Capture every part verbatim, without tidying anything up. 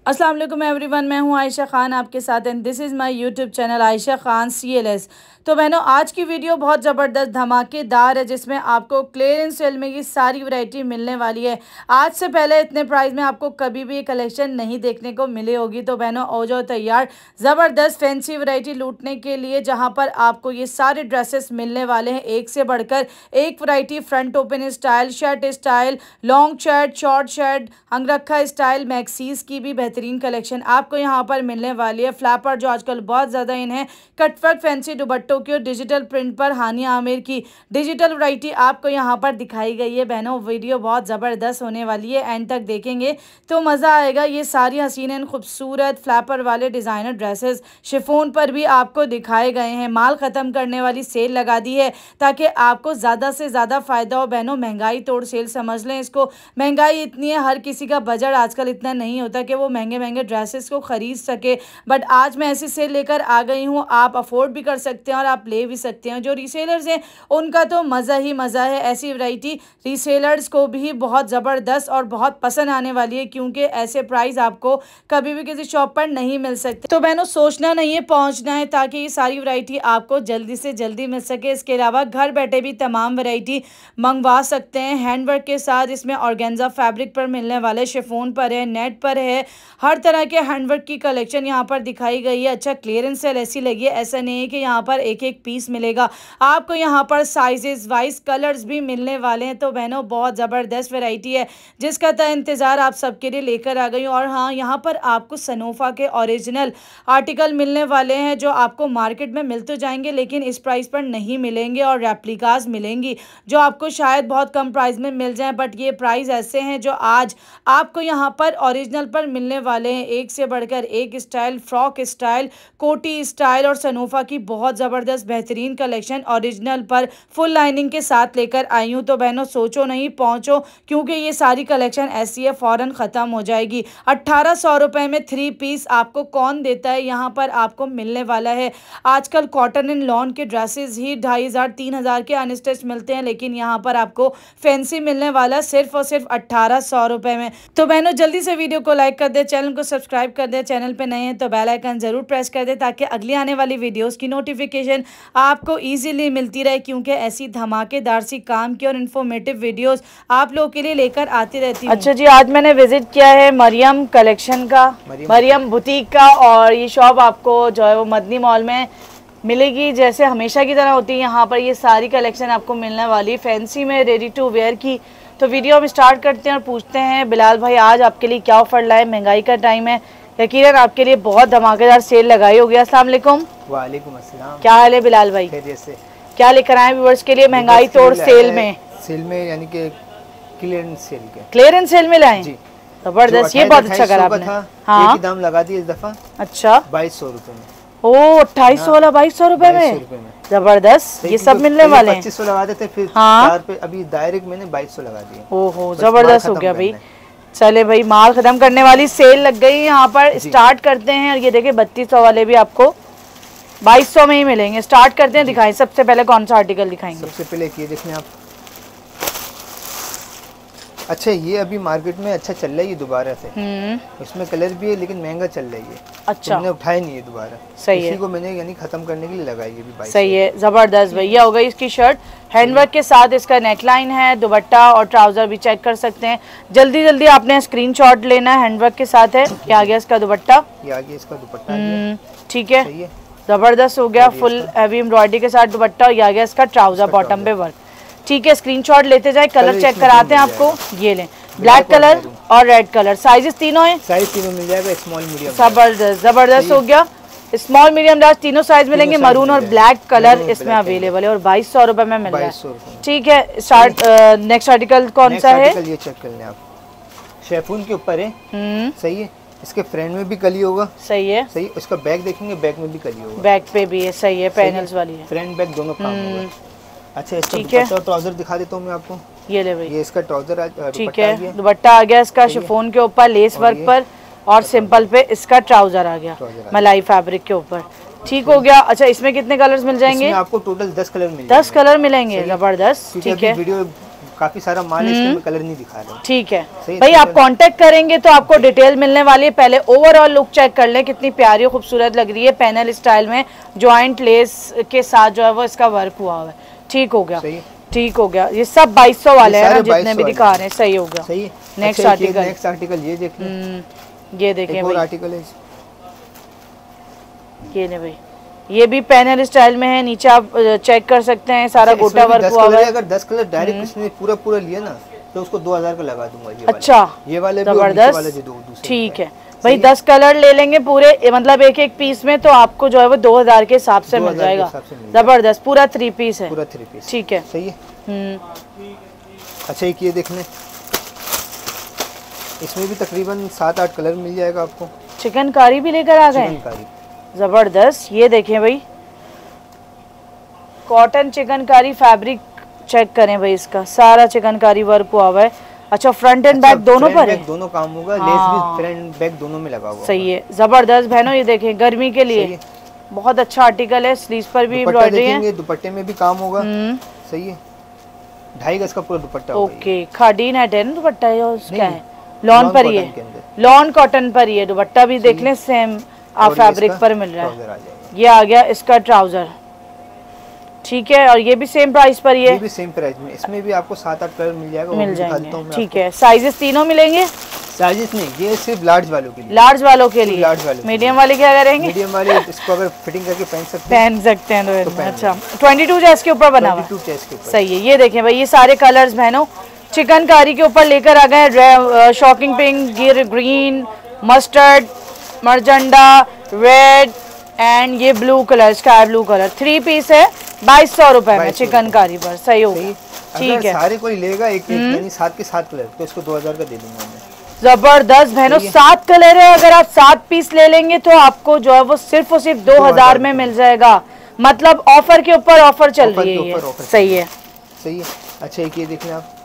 अस्सलाम वालेकुम एवरीवन, मैं हूं आयशा खान आपके साथ and this is my YouTube channel Ayesha Khan C L S. तो बहनों, आज की वीडियो बहुत ज़बरदस्त धमाकेदार है जिसमें आपको क्लियरेंस सेल में ये सारी वैरायटी मिलने वाली है। आज से पहले इतने प्राइस में आपको कभी भी ये कलेक्शन नहीं देखने को मिली होगी। तो बहनों, हो जाओ तैयार ज़बरदस्त फैंसी वैरायटी लूटने के लिए, जहाँ पर आपको ये सारे ड्रेसेस मिलने वाले हैं एक से बढ़कर एक variety. Front open style, shirt style, long shirt, short shirt, अंगरखा स्टाइल, मैक्सीज की भी बेहतरीन कलेक्शन आपको यहाँ पर मिलने वाली है। फ्लैपर जो आजकल बहुत ज़्यादा इन है, कटवर्क फैंसी दुपट्टों की, डिजिटल प्रिंट पर हानिया आमिर की डिजिटल वैरायटी आपको यहाँ पर दिखाई गई है। बहनों, वीडियो बहुत ज़बरदस्त होने वाली है, एंड तक देखेंगे तो मज़ा आएगा। ये सारी हसीन एंड खूबसूरत फ्लैपर वाले डिज़ाइनर ड्रेसेस शिफॉन पर भी आपको दिखाए गए हैं। माल ख़त्म करने वाली सेल लगा दी है ताकि आपको ज़्यादा से ज़्यादा फ़ायदा हो। बहनों, महंगाई तोड़ सेल समझ लें इसको। महंगाई इतनी है, हर किसी का बजट आजकल इतना नहीं होता कि वो महंगे महंगे ड्रेसेस को ख़रीद सके, बट आज मैं ऐसी सेल लेकर आ गई हूँ। आप अफोर्ड भी कर सकते हैं और आप ले भी सकते हैं। जो रीसेलर्स हैं उनका तो मज़ा ही मज़ा है। ऐसी वैरायटी रीसेलर्स को भी बहुत ज़बरदस्त और बहुत पसंद आने वाली है, क्योंकि ऐसे प्राइस आपको कभी भी किसी शॉप पर नहीं मिल सकते। तो बहनों, सोचना नहीं है, पहुँचना है, ताकि ये सारी वैरायटी आपको जल्दी से जल्दी मिल सके। इसके अलावा घर बैठे भी तमाम वैरायटी मंगवा सकते हैं हैंडवर्क के साथ। इसमें ऑर्गेन्जा फैब्रिक पर मिलने वाले, शिफॉन पर है, नेट पर है, हर तरह के हैंडवर्क की कलेक्शन यहाँ पर दिखाई गई है। अच्छा, क्लियरेंस सेल ऐसी लगी है, ऐसा नहीं है कि यहाँ पर एक एक पीस मिलेगा, आपको यहाँ पर साइजेस वाइज कलर्स भी मिलने वाले हैं। तो बहनों, बहुत ज़बरदस्त वैरायटी है जिसका तो इंतज़ार आप सबके लिए लेकर आ गई हूँ। और हाँ, यहाँ पर आपको सनोफा के ओरिजिनल आर्टिकल मिलने वाले हैं जो आपको मार्केट में मिल तो जाएंगे लेकिन इस प्राइस पर नहीं मिलेंगे, और रेप्लिकाज मिलेंगी जो आपको शायद बहुत कम प्राइस में मिल जाए, बट ये प्राइस ऐसे हैं जो आज आपको यहाँ पर ओरिजिनल पर मिलने वाले हैं। एक से बढ़कर एक स्टाइल, फ्रॉक स्टाइल, कोटी स्टाइल और सनोफा की बहुत ज़बरदस्त बेहतरीन कलेक्शन ओरिजिनल पर फुल लाइनिंग के साथ लेकर आई हूँ। तो बहनों, सोचो नहीं, पहुँचो, क्योंकि ये सारी कलेक्शन ऐसी है फ़ौरन ख़त्म हो जाएगी। अट्ठारह सौ रुपये में थ्री पीस आपको कौन देता है, यहाँ पर आपको मिलने वाला है। आजकल कॉटन एंड लॉन के ड्रेसेस ही ढाई हज़ार तीन हज़ार के अनस्टिच मिलते हैं, लेकिन यहाँ पर आपको फैंसी मिलने वाला सिर्फ और सिर्फ अट्ठारह सौ रुपये में। तो बहनों, जल्दी से वीडियो को लाइक कर दे, चैनल को सब्सक्राइब कर दे, चैनल पे नए हैं तो बेल आइकन ज़रूर प्रेस कर दे ताकि अगली आने वाली वीडियोस की नोटिफिकेशन आपको इजीली मिलती रहे, क्योंकि ऐसी धमाकेदार सी काम की और इन्फॉर्मेटिव वीडियोस आप लोगों के लिए लेकर आती रहती हूँ। अच्छा जी, आज मैंने विजिट किया है मरियम कलेक्शन का, मरियम बुटीक का, और ये शॉप आपको जो है वो मदनी मॉल में मिलेगी। जैसे हमेशा की तरह होती है, यहाँ पर ये सारी कलेक्शन आपको मिलने वाली फैंसी में, रेडी टू वेयर की। तो वीडियो हम स्टार्ट करते हैं और पूछते हैं बिलाल भाई आज आपके लिए क्या ऑफर लाए। महंगाई का टाइम है, यकीनन आपके लिए बहुत धमाकेदार सेल लगाई होगी। अस्सलाम वालेकुम। वालेकुम अस्सलाम। क्या हाल है बिलाल भाई? जैसे क्या लेकर आए व्यूअर्स के लिए महंगाई तोड़ सेल में? सेल में यानी कि क्लियरेंस सेल के क्लियरेंस सेल में लाए जी, जबरदस्त। ये बहुत अच्छा करा आपने। हाँ, दाम लगा दिया इस दफा। अच्छा, बाईस सौ रुपए में। ओ, अट्ठाईस सौ वाला बाईस सौ रुपए में, जबरदस्त। ये सब मिलने वाले हैं। पच्चीस सौ लगा देते फिर। हाँ, पे अभी डायरेक्ट मैंने बाईस सौ लगा दिया। ओहो, जबरदस्त हो गया भाई। चले भाई, माल खत्म करने वाली सेल लग गई यहाँ पर। स्टार्ट करते हैं, और ये देखिए बत्तीस सौ वाले भी आपको बाईस सौ में ही मिलेंगे। स्टार्ट करते हैं, दिखाएं सबसे पहले कौन सा आर्टिकल दिखाएंगे? सबसे पहले ये देखें आप। अच्छा, ये अभी मार्केट में अच्छा चल रहा है ये दोबारा से। इसमें कलर भी है लेकिन महंगा चल रही है। अच्छा, मैंने उठाया नहीं है दोबारा। सही है, को मैंने यानी खत्म करने के लिए लगाई है भी। सही है, जबरदस्त भैया। हो गई इसकी शर्ट हैंडवर्क के साथ, इसका नेकलाइन है, दुपट्टा और ट्राउजर भी चेक कर सकते हैं। जल्दी जल्दी आपने स्क्रीनशॉट लेना है। हैंडवर्क के साथ है। ये आ गया इसका दुपट्टा, ये आ गया इसका दुपट्टा। ठीक है, जबरदस्त हो गया। फुल हैवी एम्ब्रॉयडरी के साथ दुपट्टा। ये आ गया इसका ट्राउजर बॉटम पे वर्क। ठीक है, स्क्रीनशॉट लेते जाए। कलर चेक कराते हैं आपको। ये लें, ब्लैक कलर और रेड कलर। साइजेस तीनों हैं, साइज तीनों मिल जाएगा, स्मॉल मीडियम। जबरदस्त, जबरदस्त हो गया। स्मॉल मीडियम लार्ज तीनों साइज मिलेंगे। मरून और ब्लैक कलर इसमें अवेलेबल है, और बाईस सौ रुपए में मिल रहा है। ठीक है, स्टार्ट। नेक्स्ट आर्टिकल कौन सा है? ये चेक कर लें आप, शेफून के ऊपर है। सही है, इसके फ्रंट में भी कली होगा। सही है, सही। इसका बैक देखेंगे, बैक में भी कली होगा। बैक पे भी है। सही है, पैनल्स वाली है, फ्रंट बैक दोनों काम होगा। अच्छा, इसका दुपट्टा और ट्राउजर दिखा देता हूँ मैं आपको। ये ले भाई, ये इसका ट्राउजर। ठीक है, दुपट्टा आ गया इसका शिफॉन के ऊपर लेस वर्क पर, और सिंपल पे इसका ट्राउजर आ गया मलाई फैब्रिक के ऊपर। ठीक हो गया। अच्छा, इसमें कितने कलर्स मिल जाएंगे? आपको टोटल दस कलर मिल दस कलर मिलेंगे। जबरदस्त, ठीक है। वीडियो काफी सारा माल है, इसलिए मैं कलर नहीं दिखा रहा हूँ। ठीक है भाई, आप कांटेक्ट करेंगे तो आपको डिटेल मिलने वाली है। पहले ओवरऑल लुक चेक कर लें, कितनी प्यारी खूबसूरत लग रही है। पैनल स्टाइल में जॉइंट लेस के साथ जो है वो इसका वर्क हुआ हुआ है। ठीक हो गया, ठीक हो गया। ये सब बाईस सौ वाले हैं ना जितने भी दिखा रहे हैं। सही हो गया, सही है। नेक्स्ट आर्टिकल, नेक्स्ट आर्टिकल ये देखिए, ये देखें भाई आर्टिकल है ये नहीं भाई, ये भी पैनल स्टाइल में है। नीचे आप चेक कर सकते हैं, सारा गोटा वर्क हुआ है। अगर दस कलर डायरेक्ट किसी ने पूरा पूरा लिया ना तो उसको दो हजार का लगा दूंगा। ये अच्छा, ये वाले जबरदस्त, ठीक है भाई। दस कलर ले लेंगे पूरे, मतलब एक एक पीस में, तो आपको जो है वो दो हजार के हिसाब से मिल जाएगा। जबरदस्त, पूरा थ्री पीस है, पूरा थ्री पीस, ठीक है, सही है। हम्म अच्छा, एक ये देखने, इसमें भी तकरीबन सात आठ कलर मिल जाएगा आपको। चिकनकारी भी लेकर आ गए, जबरदस्त। ये देखें भाई, कॉटन चिकनकारी फैब्रिक चेक करें भाई, इसका सारा चिकनकारी वर्क हुआ हुआ है। अच्छा, फ्रंट एंड बैक दोनों पर है, दोनों काम होगा। हाँ। लेस भी फ्रंट बैक दोनों में लगा हुआ, सही है, जबरदस्त बहनों। ये देखें, गर्मी के लिए बहुत अच्छा आर्टिकल है। स्लीव्स पर भी एम्ब्रॉयडरी है, दुपट्टे में भी काम होगा, सही है। ढाई गज का पूरा दुपट्टा, ओके। खादी नेट है ना दुपट्टा, क्या है, लॉन पर ही है, लॉन कॉटन पर ही है। दुपट्टा भी देख लें, सेम आप फैब्रिक पर मिल रहा है। ये आ गया इसका ट्राउजर, ठीक है, और ये भी सेम प्राइस पर ही है, ये भी सेम प्राइस में। इसमें भी आपको सात आठ कलर मिल जाएगा, मिल जाएंगे, ठीक है। साइजेस तीनों मिलेंगे? साइजेस नहीं, ये सिर्फ लार्ज वालों के लिए, लार्ज वालों के लिए। लार्ज वाले, मीडियम वाले क्या करेंगे? मीडियम वाले इसको अगर फिटिंग करके पहन सकते हैं, पहन सकते हैं तो अच्छा। ट्वेंटी टू चेस्ट के ऊपर बना हुआ, सही है। ये देखें भाई, ये सारे कलर्स बहनों चिकनकारी के ऊपर लेकर आ गए। शॉकिंग पिंक, गिर green, mustard, magenta, red and ये blue colour, sky blue colour. Three piece है, बाईस सौ रुपए में चिकनकारी पर, सही होगा, ठीक है। सारे कोई लेगा एक यानी सात के सात कलर, तो इसको दो हजार का दे दूंगा मैं। जबरदस्त बहनों, सात कलर है। अगर आप सात पीस ले लेंगे तो आपको जो है वो सिर्फ और सिर्फ दो हजार में मिल जाएगा। मतलब ऑफर के ऊपर ऑफर चल रही है, सही है, सही है। अच्छा, एक ये देख लें आप,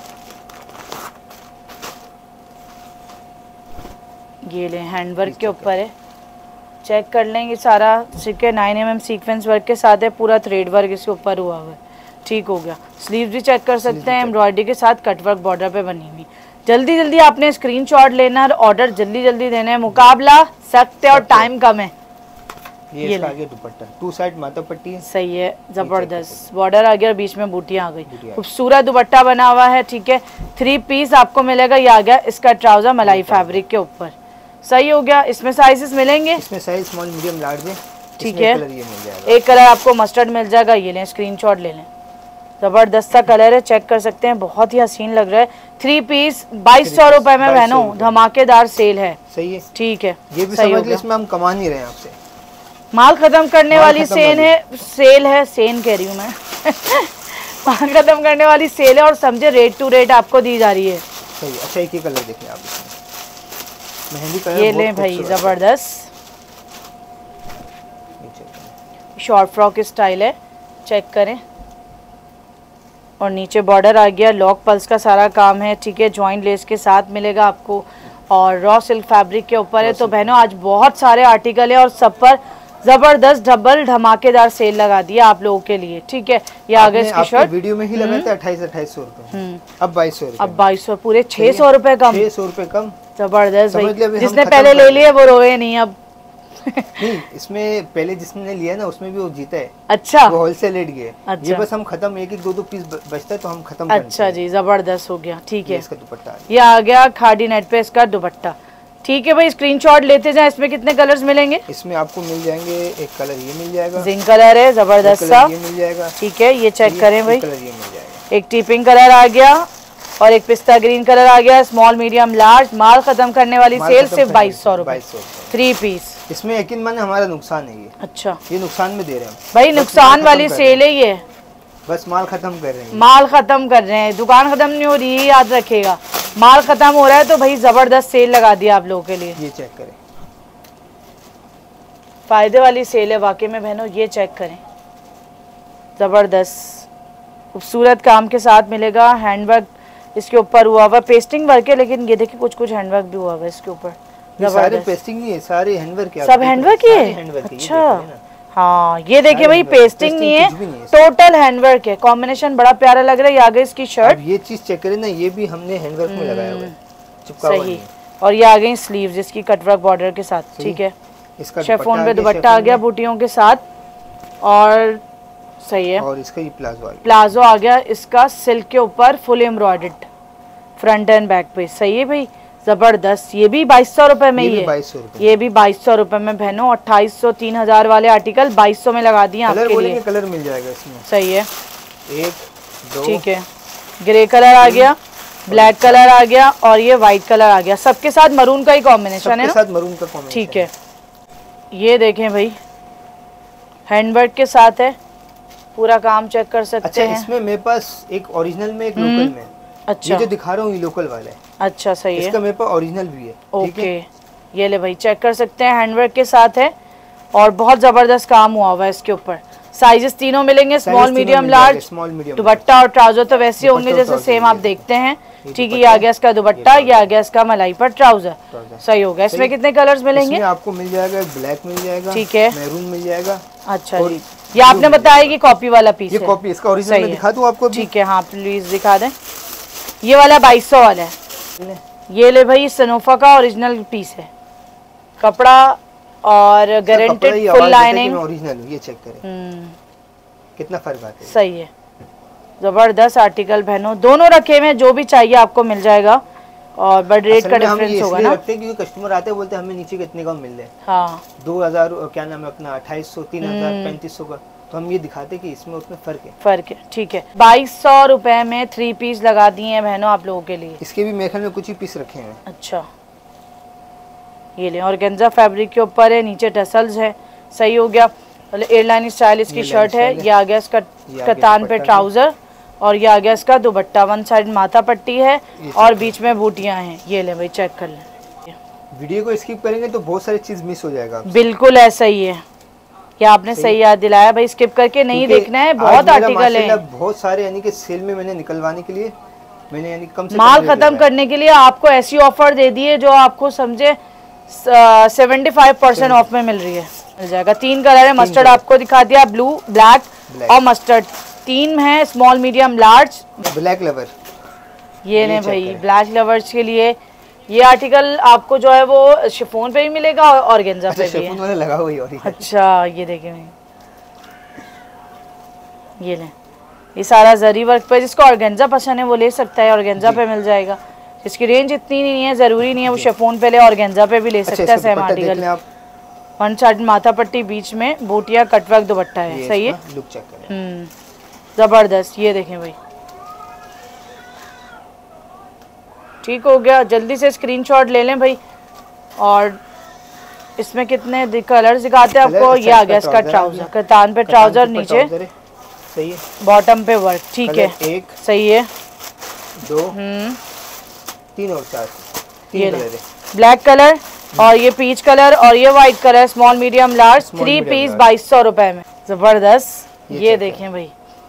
ये ले हैंडवर्क के ऊपर है, चेक कर लेंगे। सारा सिक्के nine M M sequence work के साथ है, पूरा थ्रेड वर्क इसके ऊपर हुआ हुआ है, ठीक हो गया। स्लीव्स भी चेक कर सकते हैं, एम्ब्रॉयडरी के साथ कटवर्क बॉर्डर पे बनी हुई। जल्दी जल्दी आपने स्क्रीनशॉट लेना और ऑर्डर जल्दी जल्दी देना है, मुकाबला सख्त है और टाइम कम है। ये इसका आगे दुपट्टा, टू साइड माथा पट्टी है, सही है, जबरदस्त। बॉर्डर आ गया और बीच में बूटियां आ गई, खूबसूरत दुपट्टा बना हुआ है, ठीक है। थ्री पीस आपको मिलेगा। ये आ गया इसका ट्राउजर मलाई फैब्रिक के ऊपर, सही हो गया। इसमें साइजेस मिलेंगे, इसमें साइज स्मॉल मीडियम लार्ज है, ठीक है। कलर ये मिल जाएगा, एक कलर आपको मस्टर्ड मिल जाएगा, ये लें, स्क्रीनशॉट ले लें। जबरदस्त सा कलर है, चेक कर सकते हैं, बहुत ही हसीन लग रहा है। थ्री पीस बाईस सौ रुपए में बहनों, धमाकेदार सेल है, सही है, ठीक है। ये भी समझ लीजिए, इसमें हम कमा नहीं रहे हैं आपसे, माल खत्म करने वाली सेल है, सेल है, सेल कह रही हूँ मैं माल खत्म करने वाली सेल है, और समझे रेट टू रेट आपको दी जा रही है, सही। अच्छा, एक ही कलर देखिए आप, मेहंदी कलर, ये लें भाई, जबरदस्त शॉर्ट फ्रॉक स्टाइल है, चेक करें। और नीचे बॉर्डर आ गया, लॉक पल्स का सारा काम है, ठीक है। जॉइंट लेस के साथ मिलेगा आपको, और रॉ सिल्क फैब्रिक के ऊपर है। तो बहनों, आज बहुत सारे आर्टिकल है और सब पर जबरदस्त डबल धमाकेदार सेल लगा दिया आप लोगों के लिए, ठीक है। ये आगे इसकी शर्ट वीडियो में ही लगाए थे अट्ठाईस अट्ठाईस सौ रुपए, अब बाईस सौ, अब बाईस सौ, पूरे छह सौ रुपए कम, छह सौ रुपए कम, जबरदस्त भाई। जिसने पहले ले लिया वो रोए नहीं अब नहीं, इसमें पहले जिसने लिया ना उसमें भी वो जीता है, अच्छा, वो होलसेल रेट गया। अच्छा। ये बस हम खत्म, एक एक दो दो पीस बचता है तो हम खत्म, अच्छा जी, जबरदस्त हो गया, ठीक है। इसका दुपट्टा ये आ गया खादी नेट पे इसका दुपट्टा, ठीक है भाई। स्क्रीनशॉट लेते जाएं। इसमें कितने कलर्स मिलेंगे? इसमें आपको मिल जाएंगे, एक कलर ये मिल जाएगा, जिंक कलर है, जबरदस्त सा, ये मिल जाएगा, ठीक है। ये चेक करें भाई, कलर ये मिल जाएगा, एक टीपिंग कलर आ गया और एक पिस्ता ग्रीन कलर आ गया। स्मॉल मीडियम लार्ज, माल खत्म करने वाली सेल सिर्फ बाईस सौ रुपए, थ्री पीस। इसमें यकीन माने हमारा नुकसान है ये, अच्छा, ये नुकसान में दे रहे हैं भाई, नुकसान वाली सेल है ये, बस माल खत्म कर रहे हैं, माल खत्म कर रहे हैं, दुकान खत्म नहीं हो रही, याद रखेगा। माल खत्म हो रहा है तो भाई जबरदस्त सेल लगा दिया आप लोगों के लिए। ये चेक करें, फायदे वाली सेल है वाकई में बहनों, ये चेक करें, जबरदस्त खूबसूरत काम के साथ मिलेगा। हैंडवर्क इसके ऊपर हुआ हुआ, पेस्टिंग वर्क है, लेकिन ये देखिए कुछ कुछ हैंडवर्क भी हुआ हुआ है इसके ऊपर, सारे पेस्टिंग नहीं है, सारे हैंडवर्क है, सब हैंडवर्क ही है, अच्छा हाँ ये देखिए भाई, पेस्टिंग नहीं है, टोटल हैंडवर्क है। कॉम्बिनेशन बड़ा प्यारा लग रहा है। आगे इसकी शर्ट, ये चीज चेक करें ना, ये भी हमने हैंडवर्क में लगाया हुआ है, चिपका हुआ सही। और ये आ गई स्लीव जिसकी कटवर्क बॉर्डर के साथ, ठीक है। इसका शिफॉन पे दुपट्टा आ गया बूटियों के साथ, और सही है। और इसका ये प्लाजो आ गया, प्लाजो आ गया इसका सिल्क के ऊपर, full embroidered front and back पे, सही है भाई, जबरदस्त। ये भी बाईस सौ रुपए में ही है, ये भी बाईस सौ रुपए में बहनों। अट्ठाईस सौ तीन हजार वाले आर्टिकल बाईस सौ में लगा दिए आपके लिए। कलर मिल जाएगा इसमें, सही है, एक दो, ठीक है। ग्रे कलर आ गया, ब्लैक कलर आ गया, और ये व्हाइट कलर आ गया। सबके साथ मरून का ही कॉम्बिनेशन है ना, साथ मरून का कॉम्बिनेशन, ठीक है। ये देखें भाई, हैंडवर्क के साथ है, पूरा काम चेक कर सकते अच्छा, हैं। इसमें मेरे पास एक ओरिजिनल में, एक लोकल में। अच्छा, ये जो दिखा रहा हूँ ये लोकल वाला है। अच्छा, सही है। इसका मेरे पास ओरिजिनल भी है, ओके। ये ले भाई, चेक कर सकते हैं, हैंडवर्क के साथ है और बहुत जबरदस्त काम हुआ हुआ है इसके ऊपर। साइजेस तीनों मिलेंगे, स्मॉल, मीडियम, लार्ज। दुपट्टा और ट्राउजर तो वैसे होंगे जैसे सेम आप देखते हैं, ठीक है। ये आ गया इसका दुपट्टा, ये आ गया इसका मलाई पर ट्राउजर, सही हो गया। इसमें कितने कलर्स मिलेंगे? आपको मिल जाएगा ब्लैक मिल जाएगा, ठीक है, मैरून मिल जाएगा। अच्छा जी, ये आपने बताया कि कॉपी वाला पीस है, ये कॉपी, इसका ओरिजिनल मैं दिखा दूं आपको, ठीक है। हाँ प्लीज दिखा दें। ये वाला बाईस सौ वाला है। ये ले भाई, सनोफा का ओरिजिनल पीस है, कपड़ा और गारंटेड फुल लाइनिंग ओरिजिनल। ये चेक करें कितना फर्क आता है, सही है, जबरदस्त आर्टिकल बहनों। दोनों रखे हुए हैं, जो भी चाहिए आपको मिल जाएगा, और बट रेट का डिफरेंस होगा ना, क्योंकि कस्टमर आते हैं बोलते हैं हमें नीचे कितने का मिल रहा है। हाँ, दो हजार क्या नाम है अपना, अट्ठाईस सौ, तीन हजार, पैंतीस सौ का, तो हम ये दिखाते कि इसमें उसमें फर्क है, फर्क है, ठीक है। बाईस सौ रुपए में थ्री पीस लगा दिए हैं बहनों आप लोगों के लिए। इसके भी मेरे ख्याल में कुछ ही पीस रखे हैं। अच्छा, ये ले, ऑर्गेन्जा फैब्रिक के ऊपर है, नीचे टसल्स है, सही हो गया। एयरलाइन स्टाइल इसकी शर्ट है, ये आ गया इसका कतान पे ट्राउजर, और ये आ गया इसका दुपट्टा। वन साइड माथा पट्टी है और बीच में बूटियां हैं। ये ले भाई, चेक कर लें। वीडियो को स्किप करेंगे तो बहुत सारी चीज मिस हो जाएगा। बिल्कुल ऐसा ही है, क्या आपने सही याद दिलाया भाई, स्किप करके नहीं देखना है, बहुत आर्टिकल है, बहुत सारे, यानी कि सेल में मैंने निकलवाने के लिए मैंने यानी कम से माल खत्म करने के लिए आपको ऐसी ऑफर दे दी है जो आपको समझे सेवेंटी फाइव परसेंट ऑफ में मिल रही है। मिल जाएगा। तीन कलर है, मस्टर्ड आपको दिखा दिया, ब्लू, ब्लैक और मस्टर्ड, तीन है, स्मॉल, मीडियम, लार्ज। ब्लैक लवर, ये ने भाई ब्लैक लवर्स के लिए ये आर्टिकल आपको जो है वो शिफॉन पे भी मिलेगा और ऑर्गेन्जा पे भी है। लगा हुआ है। अच्छा, ये देखें, ये ले, ये सारा जरी वर्क पे, जिसको ऑर्गेन्जा पसंद है वो ले सकता है, ऑर्गेन्जा पे मिल जाएगा। इसकी रेंज इतनी नहीं है, जरूरी नहीं है वो शिफॉन पे ले, ऑर्गेन्जा पे भी ले सकता है। सेम आर्टिकल, वन साइड माथा पट्टी, बीच में बूटिया, कटवर्क दुपट्टा है, सही है, लुक चेक करें, हम्म, जबरदस्त। ये देखें भाई, ठीक हो गया। जल्दी से स्क्रीनशॉट ले लें भाई। और इसमें कितने कलर्स दिखाते हैं आपको। ये आ गया इसका ट्राउजर, कतान पे ट्राउजर, नीचे सही है, बॉटम पे वर्क, ठीक है, एक, सही है, दो, हम्म, तीन और चार, तीन कलर है, ब्लैक कलर और ये पीच कलर और ये white colour, small, medium, large, three piece बाईस सौ रुपए में, जबरदस्त। ये, ये देखें भाई,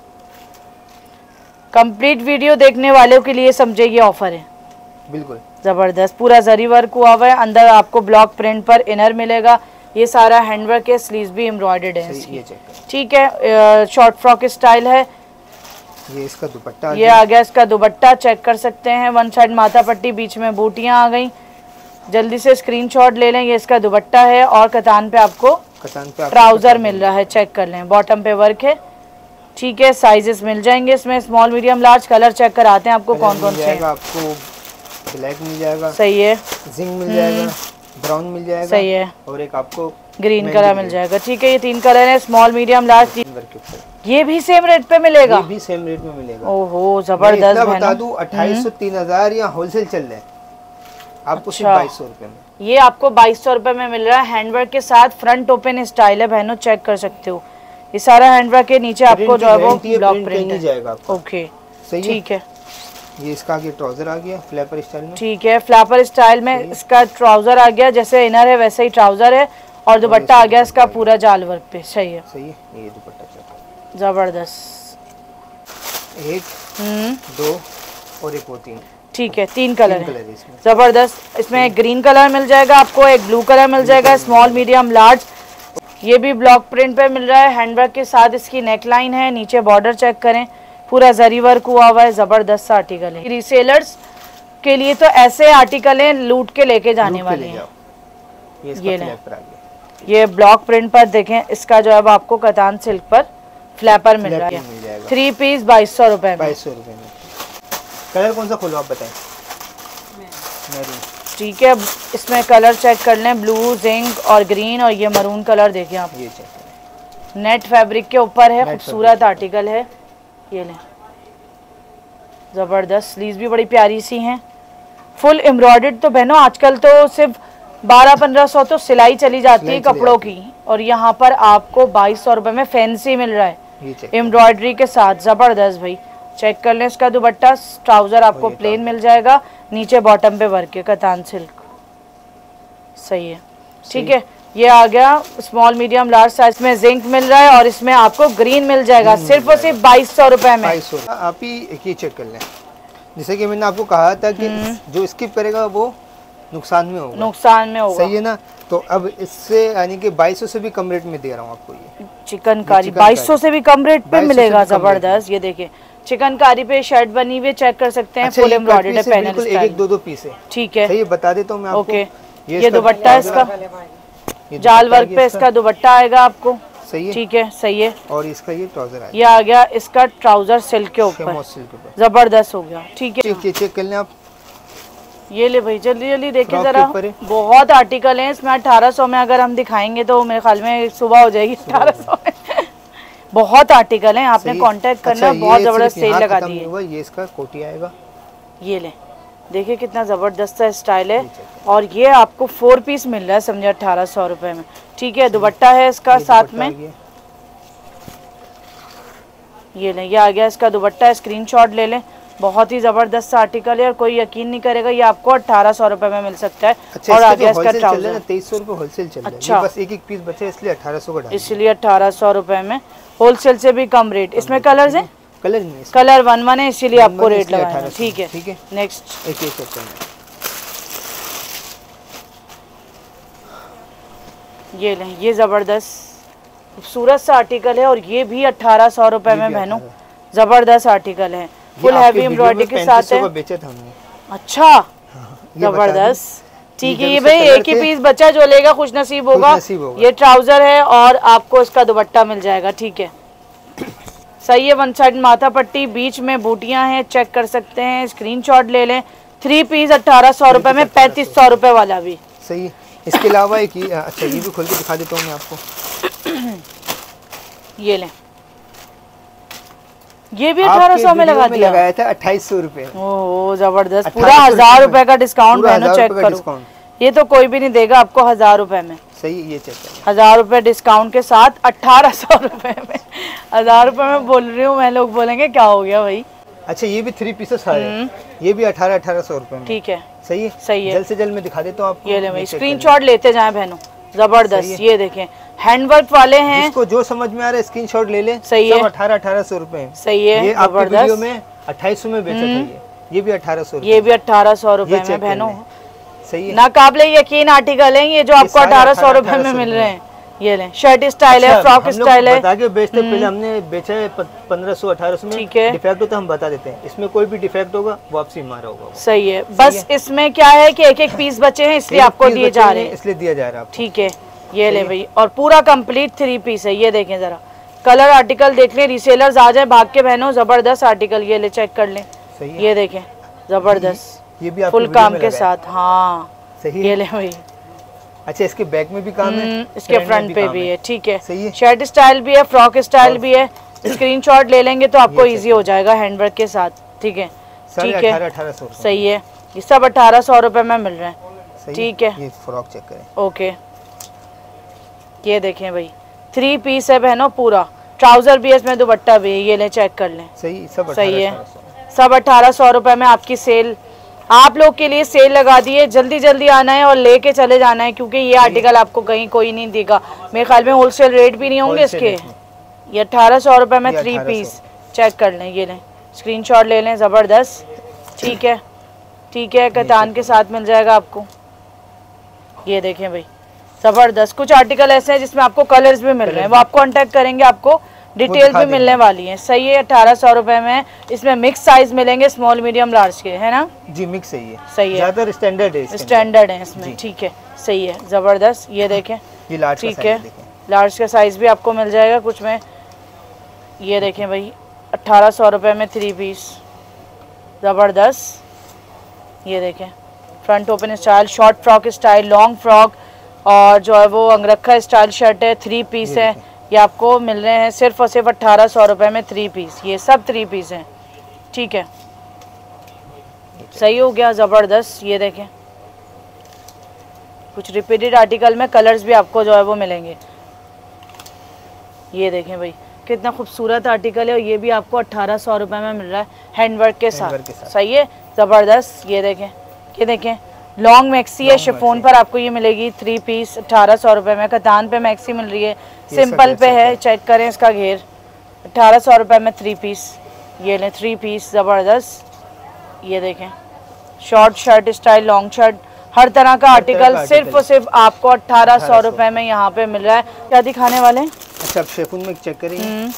कंप्लीट वीडियो देखने वालों के लिए समझे ये ऑफर है, बिल्कुल जबरदस्त। पूरा जरी वर्क हुआ हुआ है, अंदर आपको ब्लॉक प्रिंट पर इनर मिलेगा, ये सारा हैंडवर्क है, स्लीव्स भी एम्ब्रॉयडर्ड है इसकी, ठीक है। शॉर्ट फ्रॉक स्टाइल है। ये इसका दुपट्टा, ये आ गया इसका दुपट्टा, चेक कर सकते हैं, वन साइड माथा पट्टी, बीच में बूटियां आ गई। जल्दी से स्क्रीनशॉट ले लें। ये इसका दुपट्टा है और कतान पे आपको कतान पे ट्राउजर मिल रहा है, चेक कर लें, बॉटम पे वर्क है, ठीक है। साइजेस मिल जाएंगे इसमें, small, medium, large. Colour check कराते हैं आपको कौन कौन से हैं। आपको ब्लैक मिल जाएगा, सही है, जिंक मिल जाएगा, ब्राउन मिल जाएगा, सही है, और एक आपको ग्रीन कलर मिल जाएगा, ठीक है। ये तीन कलर है, स्मॉल, मीडियम, लार्ज। ये भी सेम रेट पे मिलेगा, ये भी सेम रेट में मिलेगा। ओहो, जबरदस्त। बता दूं, अट्ठाईस सौ, तीन हजार या होलसेल चल रहा है आपको, सिर्फ बाईस सौ रुपए में। ये आपको बाईस सौ रुपए में मिल रहा है, हैंडवर्क के साथ, फ्रंट ओपन स्टाइल है बहनों, चेक कर सकते हो। ये सारा हैंडवर्क के नीचे आपको जो है वो ब्लॉक प्रिंट है जाएगा। ओके, ठीक है। ये इसका आगे ट्राउजर आ गया फ्लैपर स्टाइल में, ठीक है, फ्लैपर स्टाइल में इसका ट्राउजर आ गया, जैसे इनर है वैसे ही ट्राउजर है, और दुपट्टा आ गया इसका पूरा जाल वर्क पे, सही है, सही है। ये दुपट्टा चेक, जबरदस्त। एक, हम्म, दो और एक वो तीन, ठीक है, तीन कलर है, जबरदस्त। इसमें एक ग्रीन कलर मिल जाएगा आपको, एक ब्लू कलर मिल जाएगा, स्मॉल, मीडियम, लार्ज। ये भी ब्लॉक प्रिंट पे मिल रहा है, हैंडवर्क के साथ इसकी नेकलाइन है, नीचे बॉर्डर चेक करें, पूरा जरी वर्क हुआ हुआ है, जबरदस्त आर्टिकल है। रीसेलर्स के लिए तो ऐसे आर्टिकल हैं लूट के लेके जाने वाले हैं। ये, ये ले, ये ब्लॉक प्रिंट पर देखें, इसका जो है आपको कतान सिल्क पर फ्लैपर मिल रहा है। थ्री पीस बाईस सौ रुपए में। बाईस सौ रुपए में। कलर कौन सा खोलो आप बताएं। मैरून। ठीक है, इसमें कलर चेक कर लें, ब्लू, जिंक और ग्रीन, और ये मरून कलर देखें आप। ये चेक करें, नेट फैब्रिक के ऊपर है, खूबसूरत आर्टिकल है। ये लें, जबरदस्त, स्लीव्स भी बड़ी प्यारी सी हैं, फुल एम्ब्रॉयडर्ड। तो बहनों आजकल तो सिर्फ बारह पंद्रह सौ तो सिलाई चली जाती है कपड़ों की, और यहाँ पर आपको बाईस सौ रुपए में फैंसी मिल रहा है एम्ब्रॉयडरी के साथ। जबरदस्त भाई, चेक कर लें। इसका दुपट्टा, ट्राउजर आपको प्लेन मिल जाएगा, नीचे बॉटम पे वर्क है कतान सिल्क। सही है, ठीक है। ये आ गया स्मॉल मीडियम लार्ज साइज में, जिंक मिल रहा है, और इसमें आपको ग्रीन मिल जाएगा सिर्फ और सिर्फ बाईस सौ रुपए में। आप ही एक ही चेक कर लें, जैसे कि मैंने आपको कहा था कि जो स्किप करेगा वो नुकसान में होगा। नुकसान में होगा, सही है ना। तो अब इससे यानी कि बाईस सौ से भी कम रेट में दे रहा हूँ आपको। ये चिकनकारी बाईस सौ से भी कम रेट पे मिलेगा। जबरदस्त, ये देखिए चिकनकारी पे शर्ट बनी हुई, चेक कर सकते हैं, फुल एम्ब्रॉयडर्ड पैनल स्टाइल। एक एक दो दो पीस है, ठीक है। सही, बता देता हूँ मैं आपको। ओके, ये दुपट्टा है इसका, जाल वर्क पे इसका दुपट्टा आएगा आपको। सही है, ठीक है, सही है। और इसका ये ट्राउजर आएगा, ये आ गया इसका ट्राउजर सिल्क के ऊपर, जबरदस्त हो गया। ठीक है, चेक कर लें आप। ये ले भाई, जल्दी जल्दी देखिए जरा, बहुत आर्टिकल हैं इसमें। अठारह सौ में अगर हम दिखाएंगे तो मेरे ख्याल में सुबह हो जाएगी अठारह सौ में। बहुत आर्टिकल हैं, आपने कांटेक्ट करना। अच्छा, बहुत जबरदस्त सेल लगा दी है। ये इसका कोटी आएगा, ये ले, देखिए कितना जबरदस्त स्टाइल है, और ये आपको फोर पीस मिल रहा है, समझे, अठारह सौ रुपए में। ठीक है, दुपट्टा है इसका साथ में, ये ले, ये आ गया इसका दुपट्टा, स्क्रीनशॉट ले लें। बहुत ही जबरदस्त आर्टिकल है, और कोई यकीन नहीं करेगा ये आपको अठारह सौ रुपए में मिल सकता है। अच्छा, और आ गया इसका ट्राउजर, तेईस सौ रुपए होलसेल चल रहा है। अच्छा, बस एक एक पीस बचे इसलिए अठारह सौ का, इसलिए अठारह सौ रुपए में होलसेल से भी कम रेट। इसमें कलर्स हैं, कलर नहीं है, कलर वन वन है, इसीलिए आपको रेट लगाया है। ठीक है, ठीक है। नेक्स्ट, एक एक चेक करना, ये लें, ये जबरदस्त खूबसूरत सा आर्टिकल है, और ये भी अठारह सौ रुपए में बहनों, जबरदस्त आर्टिकल है, फुल हैवी एम्ब्रॉयडरी के साथ है। बेचा था हमने। अच्छा, जबरदस्त, ठीक है। ये भाई एक ही पीस बचा, जो लेगा खुश नसीब होगा। ये ट्राउजर है, और आपको इसका दुपट्टा मिल जाएगा। ठीक है, सही है। वन साइड माथा पट्टी, बीच में बूटियां हैं, चेक कर सकते हैं, स्क्रीनशॉट ले लें। थ्री पीस अठारह सौ रुपए में, पैंतीस सौ रुपए वाला भी सही। इसके अलावा एक, अच्छा ये भी खोल के दिखा देता हूँ मैं आपको। ये लें, ये भी अठारह सौ में लगा दिया, लगाया था अट्ठाईस सौ रुपए। ओह जबरदस्त, पूरा हजार रुपए का डिस्काउंट बहनों, चेक करो। ये तो कोई भी नहीं देगा आपको हजार रुपए में। सही, ये चेक करें, हजार रुपए डिस्काउंट के साथ अठारह सौ रुपए में। हजार रुपए में बोल रही हूँ मैं, लोग बोलेंगे क्या हो गया भाई। अच्छा, ये भी थ्री पीसेस आ रहे हैं, ये भी अठारह अठारह सौ रुपए में। ठीक है, सही है, सही है। जल्द से जल्द मैं दिखा देता हूँ आपको। ये ले भाई, स्क्रीनशॉट लेते जाएं बहनों, जबरदस्त। ये देखें, हैंडवर्क वाले हैं, जिसको जो समझ में आ रहा है स्क्रीनशॉट ले ले। सही है, अठारह अठारह सौ रुपए। सही है, ये आपकी वीडियो में अट्ठाईस सौ में बेचा था, ये ये भी अठारह सौ, ये भी अठारह सौ रुपए में बहनों। सही है, नाकाबिले यकीन आर्टिकल है ये, जो आपको अठारह सौ रुपए में मिल रहे हैं। ये लें, शर्ट स्टाइल है, फ्रॉक स्टाइल है, बता के बेचते। पहले हमने बेचा है पंद्रह सौ अठारह सौ में। ठीक है, डिफेक्ट होता है हम बता देते हैं, इसमें कोई भी डिफेक्ट होगा वापसी हमारा होगा। सही है, बस इसमें क्या है कि एक एक पीस बचे हैं, इसलिए आपको दिए जा रहे हैं, इसलिए दिया जा रहा है। ठीक है, ये ले भाई, और पूरा कंप्लीट थ्री पीस है। ये देखें जरा, कलर आर्टिकल देख लें, रीसेलर्स आ जाए भाग के बहनों, जबरदस्त आर्टिकल। ये ले, चेक कर लें, ये देखें, जबरदस्त, ये भी फुल काम के साथ। हाँ सही, ये ले भाई। अच्छा, इसके बैक में भी काम है, इसके फ्रंट पे भी है। ठीक है, सही है। शर्ट स्टाइल भी है, फ्रॉक स्टाइल भी है। स्क्रीनशॉट ले लेंगे तो आपको इजी हो जाएगा हैंडवर्क के साथ। ठीक है, ठीक है, सही है। ये सब अठारह सौ रुपए में मिल रहे हैं। ठीक है, ये फ्रॉक चेक करें। ओके, ये देखें भाई, थ्री पीस है बहनों, पूरा ट्राउजर भी है, इसमें दुपट्टा भी है। ये ले, चेक कर लें, सही, सब सही है। सब अठारह सौ रुपए में आपकी सेल, आप लोग के लिए सेल लगा दी है। जल्दी जल्दी आना है और लेके चले जाना है, क्योंकि ये आर्टिकल आपको कहीं कोई नहीं देगा। मेरे ख्याल में होलसेल रेट भी नहीं होंगे इसके। ये अठारह सौ रुपए में थ्री पीस, चेक कर लें। ये लें, स्क्रीनशॉट ले लें, ज़बरदस्त। ठीक है, ठीक है, कतान के साथ मिल जाएगा आपको। ये देखें भाई, जबरदस्त। कुछ आर्टिकल ऐसे हैं जिसमें आपको कलर्स भी मिल रहे हैं, वो आपको कांटेक्ट करेंगे, आपको डिटेल भी मिलने वाली है। सही है, अठारह सौ रुपए में इसमें मिक्स साइज मिलेंगे, स्मॉल मीडियम लार्ज के, है ना जी? मिक्स है ये, सही है, ज्यादातर स्टैंडर्ड है, स्टैंडर्ड है इसमें, ठीक है, सही है, जबरदस्त। ये देखें, ये लार्ज ठीक है, लार्ज का साइज भी आपको मिल जाएगा कुछ में। ये देखें भाई, अट्ठारह सौ रुपये में थ्री पीस, ज़बरदस्त। ये देखें, front open style, short frock style, long frock, और जो है वो अंगरखा स्टाइल शर्ट है, थ्री पीस है। ये आपको मिल रहे हैं सिर्फ और सिर्फ अट्ठारह सौ रुपये में थ्री पीस। ये सब थ्री पीस हैं, ठीक है, सही हो गया, ज़बरदस्त। ये देखें, कुछ रिपीटेड आर्टिकल में कलर्स भी आपको जो है वो मिलेंगे। ये देखें भाई, कितना खूबसूरत आर्टिकल है, और ये भी आपको अट्ठारह सौ रुपये में मिल रहा है हैंडवर्क के साथ, के साथ। सही है, ज़बरदस्त। ये देखें, ये देखें, लॉन्ग मैक्सी है, शिफोन पर आपको ये मिलेगी थ्री पीस, अट्ठारह सौ रुपये में। कतान पे मैक्सी मिल रही है, सिंपल पे है, चेक करें इसका घेर, अट्ठारह सौ रुपये में थ्री पीस। ये लें थ्री पीस, ज़बरदस्त। ये देखें, short shirt style, long shirt, हर तरह का आर्टिकल सिर्फ और सिर्फ आपको अट्ठारह सौ रुपये में यहाँ पे मिल रहा है। क्या दिखाने वाले हैं? अच्छा, आप शिफॉन में चेक करेंगे।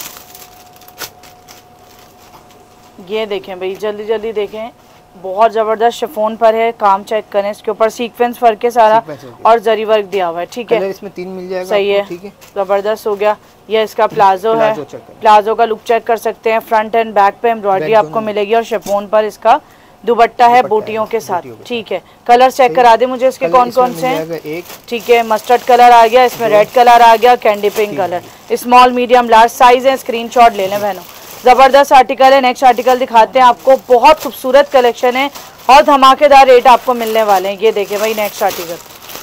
ये देखें भाई, जल्दी जल्दी देखें, बहुत ज़बरदस्त शिफॉन पर है, काम चेक करें, इसके ऊपर सीक्वेंस वर्क है सारा, और जरी वर्क दिया हुआ है, ठीक है, इसमें तीन मिल जाएगा, सही है, ठीक है, ज़बरदस्त हो गया। ये इसका प्लाजो है, प्लाजो का लुक चेक कर सकते हैं, फ्रंट एंड बैक पे एम्ब्रॉयडरी आपको मिलेगी, और शिफॉन पर इसका दुपट्टा है बूटियों के साथ, ठीक है। कलर चेक करा दे मुझे इसके कौन कौन से हैं, ठीक है, मस्टर्ड कलर आ गया, इसमें रेड कलर आ गया, candy pink colour, small medium large size है, स्क्रीनशॉट ले लें बहनों, ज़बरदस्त आर्टिकल है। नेक्स्ट आर्टिकल दिखाते हैं आपको, बहुत खूबसूरत कलेक्शन है और धमाकेदार रेट आपको मिलने वाले हैं। ये देखें भाई, नेक्स्ट आर्टिकल,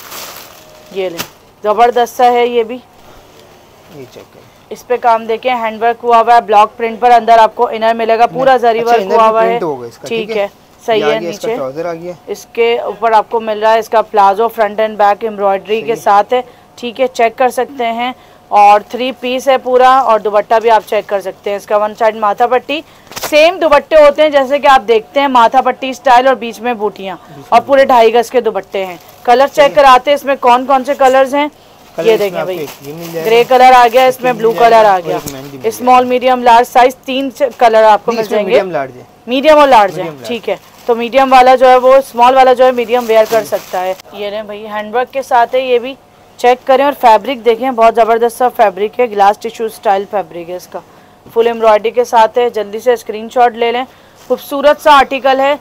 ये लें, ज़बरदस्त सा है, ये भी, ये चेक करें, इस पे काम देखें, हैंडवर्क हुआ हुआ है, ब्लॉक प्रिंट पर, अंदर आपको इनर मिलेगा, पूरा जरी वर्क हुआ हुआ है, ठीक है, सही है। नीचे ट्राउजर आ गया, इसके ऊपर आपको मिल रहा है इसका palazzo, front and back embroidery के साथ है, ठीक है, चेक कर सकते हैं, और थ्री पीस है पूरा, और दुपट्टा भी आप चेक कर सकते हैं। इसका वन साइड माथा पट्टी, सेम दुपट्टे होते हैं जैसे कि आप देखते हैं, माथा पट्टी स्टाइल, और बीच में बूटियां, और पूरे ढाई गज के दुपट्टे हैं। कलर चेक कराते हैं इसमें कौन कौन से कलर्स हैं। ये देखें भाई, ग्रे कलर आ गया, इसमें ब्लू कलर आ गया, स्मॉल मीडियम लार्ज साइज, तीन कलर आपको मिल जाएंगे, मीडियम और लार्ज है, ठीक है। तो मीडियम वाला जो है वो स्मॉल वाला जो है मीडियम वेयर कर सकता है। ये लें भाई, हैंडवर्क के साथ है, ये भी चेक करें, और फैब्रिक देखें, बहुत ज़बरदस्त सा फैब्रिक है, ग्लास टिश्यू स्टाइल फैब्रिक है इसका, फुल एम्ब्रॉयडरी के साथ है, जल्दी से स्क्रीनशॉट ले लें। खूबसूरत सा आर्टिकल है।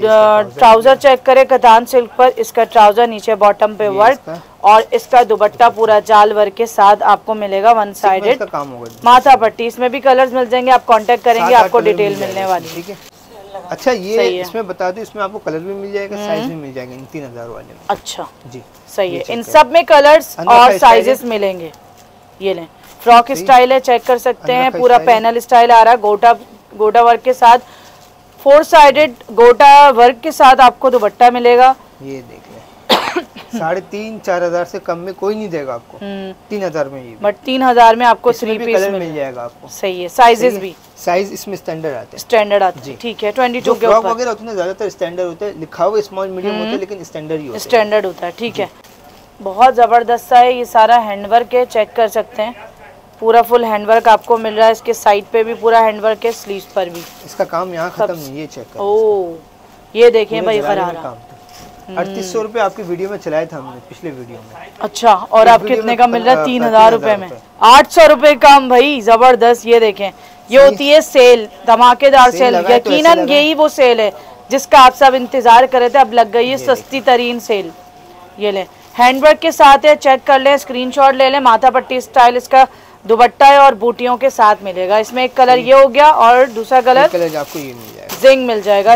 ट्राउजर चेक करें, कतान सिल्क पर इसका ट्राउजर, नीचे बॉटम पे वर्क, और इसका दुपट्टा पूरा जाल वर्क के साथ आपको मिलेगा, वन साइडेड माथा पट्टी। इसमें भी कलर्स मिल जाएंगे, आप कांटेक्ट करेंगे, आपको डिटेल मिलने वाली, ठीक है। अच्छा, ये इसमें बता दो, इसमें आपको कलर भी मिल जाएगा, साइज भी मिल जाएगा, इन तीन हजार वाले में। अच्छा जी, सही है, इन सब में कलर्स और साइजेस मिलेंगे। ये लें, फ्रॉक स्टाइल है, चेक कर सकते हैं, पूरा पैनल स्टाइल आ रहा है, गोटा गोटा वर्क के साथ, फोर साइडेड गोटा वर्क के साथ आपको दुपट्टा मिलेगा। ये देख लें, साढ़े तीन चार हजार से कम में कोई नहीं देगा आपको, तीन हजार में, ये बट तीन हजार में आपको थ्री पीस मिल जाएगा आपको, सही है। साइजेस भी, साइज इसमें स्टैंडर्ड आते हैं, स्टैंडर्ड आते हैं, ठीक है। बाईस के ऊपर वगैरह होते हैं, ज्यादातर स्टैंडर्ड होते हैं, लिखा हुआ स्मॉल मीडियम होता है, लेकिन स्टैंडर्ड ही होता है, स्टैंडर्ड होता है, ठीक है। बहुत जबरदस्त है, ये सारा हैंडवर्क है, चेक कर सकते हैं, पूरा फुल हैंडवर्क आपको मिल रहा है, इसके साइड पे भी पूरा हैंडवर्क है, स्लीव्स पर भी। इसका काम यहाँ खत्म नहीं, ये चेक करें। ओह, ये देखें भाई, गरारा अड़तीस सौ रुपए आपकी वीडियो में चलाया था हमने, पिछले वीडियो में। अच्छा, और आप कितने का मिल रहा है? तीन हजार रुपए में, आठ सौ रुपए कम भाई, जबरदस्त। ये देखें, ये होती है सेल, धमाकेदार सेल, यकीनन यही वो सेल है जिसका आप सब इंतजार कर रहे थे, अब लग गई है सस्ती तरीन सेल। ये ले, हैंडवर्क के साथ है, चेक कर ले, स्क्रीनशॉट ले ले, माथा पट्टी स्टाइल इसका दुपट्टा है, और बूटियों के साथ मिलेगा। इसमें एक कलर ये हो गया, और दूसरा कलर कलर आपको ये मिल जाएगा, जिंग मिल जाएगा।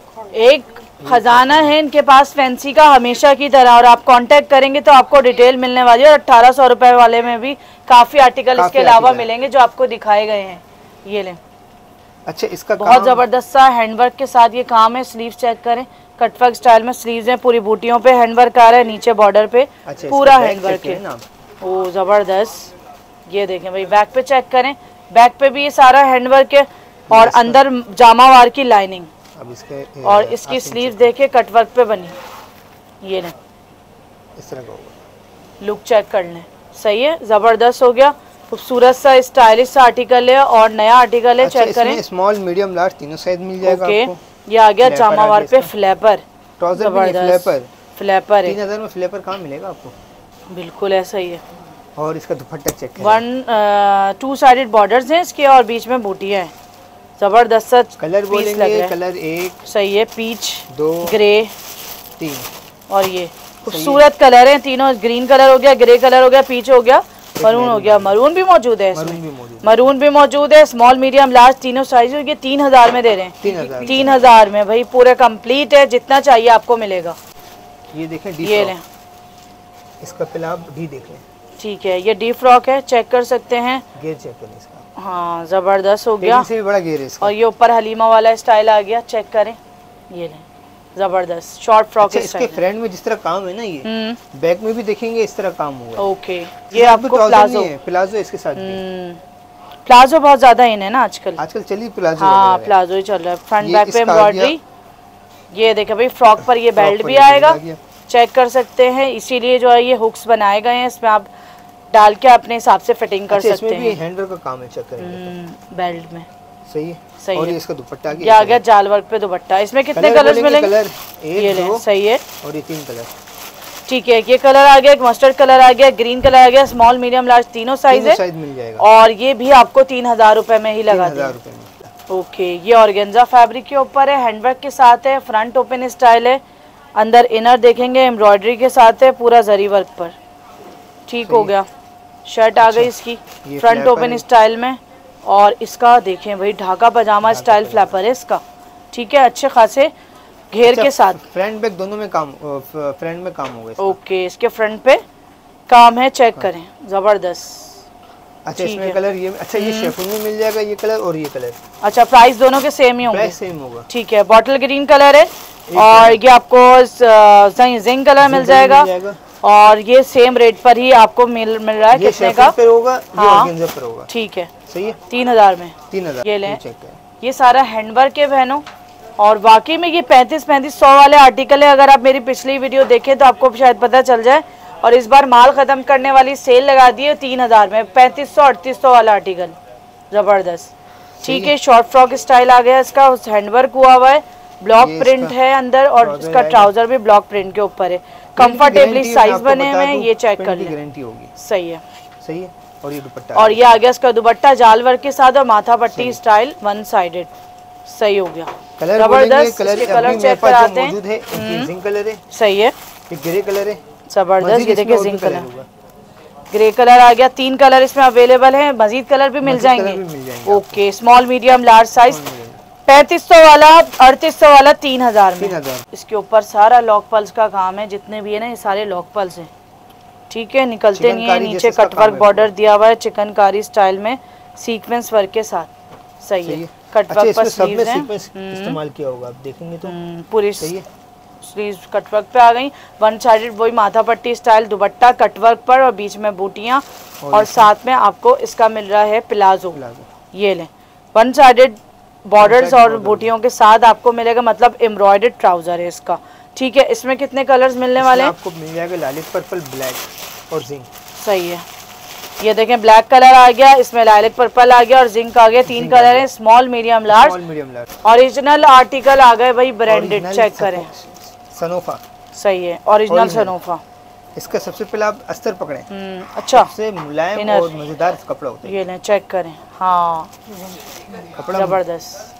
एक खजाना है इनके पास फैंसी का, हमेशा की तरह, और आप कांटेक्ट करेंगे तो आपको डिटेल मिलने वाली है। और अट्ठारह सौ रुपए वाले में भी काफी आर्टिकल इसके अलावा मिलेंगे जो आपको दिखाए गए हैं। ये लें, अच्छा, इसका बहुत जबरदस्त सा हैंडवर्क के साथ ये काम है। स्लीव चेक करें, कटवर्क स्टाइल में स्लीव्स हैं, पूरी बूटियों पे हैंडवर्क आ रहा है, नीचे बॉर्डर पे अच्छा, पूरा हैंडवर्क है। ओ जबरदस्त, ये देखें भाई, बैक पे चेक करें, बैक पे भी ये सारा हैंडवर्क है, और अंदर जामावार की लाइनिंग। अब इसके और इसकी स्लीव देखे कटवर्क पे बनी। ये ना इस तरह का होगा, लुक चेक कर लें, सही है, जबरदस्त हो गया, खूबसूरत सा स्टाइलिश सा आर्टिकल है और नया आर्टिकल है। अच्छा, चेक करें, स्मॉल मीडियम लार्ज तीनों साइज मिल जाएगा आपको। ये आ गया जामावार पे फ्लैपर, फ्लैपर फ्लैपर है। तीन हजार में फ्लैपर कहाँ मिलेगा आपको? बिल्कुल ऐसा ही है। और इसका दुपट्टा चेक करें, वन टू साइडेड बॉर्डर्स हैं इसके और बीच में बूटियां हैं, जबरदस्त कलर बोलेंगे, कलर एक, सही है, पीच, दो, ग्रे, तीन, और ये खूबसूरत कलर हैं तीनों, ग्रीन कलर हो गया, ग्रे कलर हो गया, पीच हो गया, मरून हो गया, मरून भी मौजूद है इसमें, मरून भी मौजूद है, स्मॉल मीडियम लार्ज तीनों साइज हो गया। तीन हजार में दे रहे हैं, तीन हजार में भाई, पूरे कंप्लीट है, जितना चाहिए आपको मिलेगा। ये देखें, ये लें, इसका पहले आप डी देख लें, ठीक है, ये डी फ्रॉक है, चेक कर सकते हैं, गेयर चेक करें इसका, हाँ जबरदस्त हो गया, से भी बड़ा गेयर है इसका। और ये ऊपर हलीमा वाला स्टाइल आ गया, चेक करें, ये लें, जबरदस्त शॉर्ट फ्रॉक। अच्छा, इसके फ्रंट में जिस तरह काम है ना, ये बैक में भी देखेंगे इस तरह काम हुआ है। ओके, ये आपको प्लाजो है, प्लाजो इसके साथ, प्लाजो बहुत ज्यादा इन है ना आजकल, आजकल चलिए प्लाजो, हाँ प्लाजो ही चल रहा है। फ्रंट बैक पे एम्ब्रॉयडरी, ये देखे भाई, फ्रॉक पर ये बेल्ट भी आएगा, चेक कर सकते हैं, इसीलिए जो है ये हुक्स बनाए गए हैं, इसमें आप डाल के अपने हिसाब से फिटिंग कर अच्छा, सकते इसमें भी हैं। हैंडवर्क का काम है, चेक करेंगे बेल्ट में, सही है, सही और है। ये इसका दुपट्टा ये आ गया जाल वर्क पे दुपट्टा, इसमें कितने कलर्स मिलेंगे? कलर ये ले, सही है, और ये तीन कलर, ठीक है, ये कलर आ गया, एक मस्टर्ड कलर आ गया, ग्रीन कलर आ गया, स्मॉल मीडियम लार्ज तीनों साइज है, साइज मिल जाएगा, और ये भी आपको तीन हजार रुपए में ही लगा देंगे। ओके, ये ऑर्गेन्जा फैब्रिक के ऊपर है, हैंडवर्क के साथ है, फ्रंट ओपन स्टाइल है, अंदर इनर देखेंगे एम्ब्रॉयडरी के साथ है, पूरा जरी वर्क पर, ठीक हो गया। शर्ट आ गई इसकी फ्रंट ओपन स्टाइल में, और इसका देखें भाई, ढाका पजामा स्टाइल फ्लैपर है इसका, ठीक है, अच्छे खासे घेर अच्छा, के साथ, फ्रंट बैक दोनों में काम, फ्रंट में काम होगा। ओके, इसके फ्रंट पे काम है, चेक करें, जबरदस्त। अच्छा, इसमें कलर ये, अच्छा ये शेफून में मिल जाएगा, ये कलर और ये कलर। अच्छा, प्राइस दोनों के सेम ही होंगे, प्राइस सेम होगा, ठीक है। बॉटल ग्रीन कलर है, और ये आपको जिंक कलर मिल जाएगा, और ये सेम रेट पर ही आपको मिल मिल रहा है, कितने का होगा? हाँ, ठीक है, सही है, तीन हजार में, तीन हजार ये लें, ये सारा हैंडवर्क है बहनों, और बाकी में ये पैंतीस पैंतीस सौ वाले आर्टिकल है। अगर आप मेरी पिछली वीडियो देखें तो आपको शायद पता चल जाए, और इस बार माल खत्म करने वाली सेल लगा दी है तीन हजार में, पैंतीस सौ अड़तीस सौ वाला आर्टिकल, जबरदस्त, ठीक है। शॉर्ट फ्रॉक स्टाइल आ गया इसका, उस हैंडवर्क हुआ हुआ है, ब्लॉक प्रिंट है अंदर, और इसका ट्राउजर भी ब्लॉक प्रिंट के ऊपर है, कंफर्टेबली साइज बने हुए हैं, ये चेक कर लें, गारंटी होगी, सही है, सही है। और ये दुपट्टा, और ये आ गया इसका दुपट्टा जाल वर्क के साथ, और माथा पट्टी स्टाइल वन साइडेड, सही हो गया, जबरदस्त। कलर कलर चेक कराते हैं, जिंक कलर है, सही है, ग्रे कलर है, जबरदस्त, ये देखिए जिंक कलर, ग्रे कलर आ गया, तीन कलर इसमें अवेलेबल है, मजीद कलर भी मिल जाएंगे। Okay, small medium large size, पैंतीस सौ वाला, अड़तीस सौ वाला, तीन हजार में। इसके ऊपर सारा लॉक पल्स का काम है, जितने भी है ना ये सारे लॉक पल्स हैं, ठीक है, निकलते नहीं है, नीचे कटवर्क बॉर्डर दिया हुआ है चिकनकारी स्टाइल में सीक्वेंस वर्क के साथ, सही है, कटवर्क पर स्लीव्स हैं, इस्तेमाल किया होगा, आप देखेंगे तो पूरी स्लीव्स कटवर्क पे आ गई, वन साइडेड वही माथा पट्टी स्टाइल, दुपट्टा कटवर्क पर, और बीच में बूटियां, और साथ में आपको इसका मिल रहा है प्लाजो, ये लें, वन साइडेड बॉर्डर्स और बूटियों के साथ आपको मिलेगा, मतलब एम्ब्रॉयडर्ड ट्राउजर है इसका, ठीक है। इसमें कितने कलर्स मिलने वाले हैं? आपको मिल जाएगा लालिक, पर्पल, ब्लैक और जिंक, सही है, ये देखें ब्लैक कलर आ गया, इसमें लाइलिक पर्पल आ गया, और जिंक आ गया, तीन कलर है, small medium large, original article आ गए भाई, ब्रांडेड, चेक करें, सनोफा, सही है, ओरिजिनल सनोफा। इसका सबसे पहले आप अस्तर पकड़े, अच्छा, सबसे मुलायम और मजेदार कपड़ा होता है, ये लें, चेक करें, हाँ कपड़ा जबरदस्त,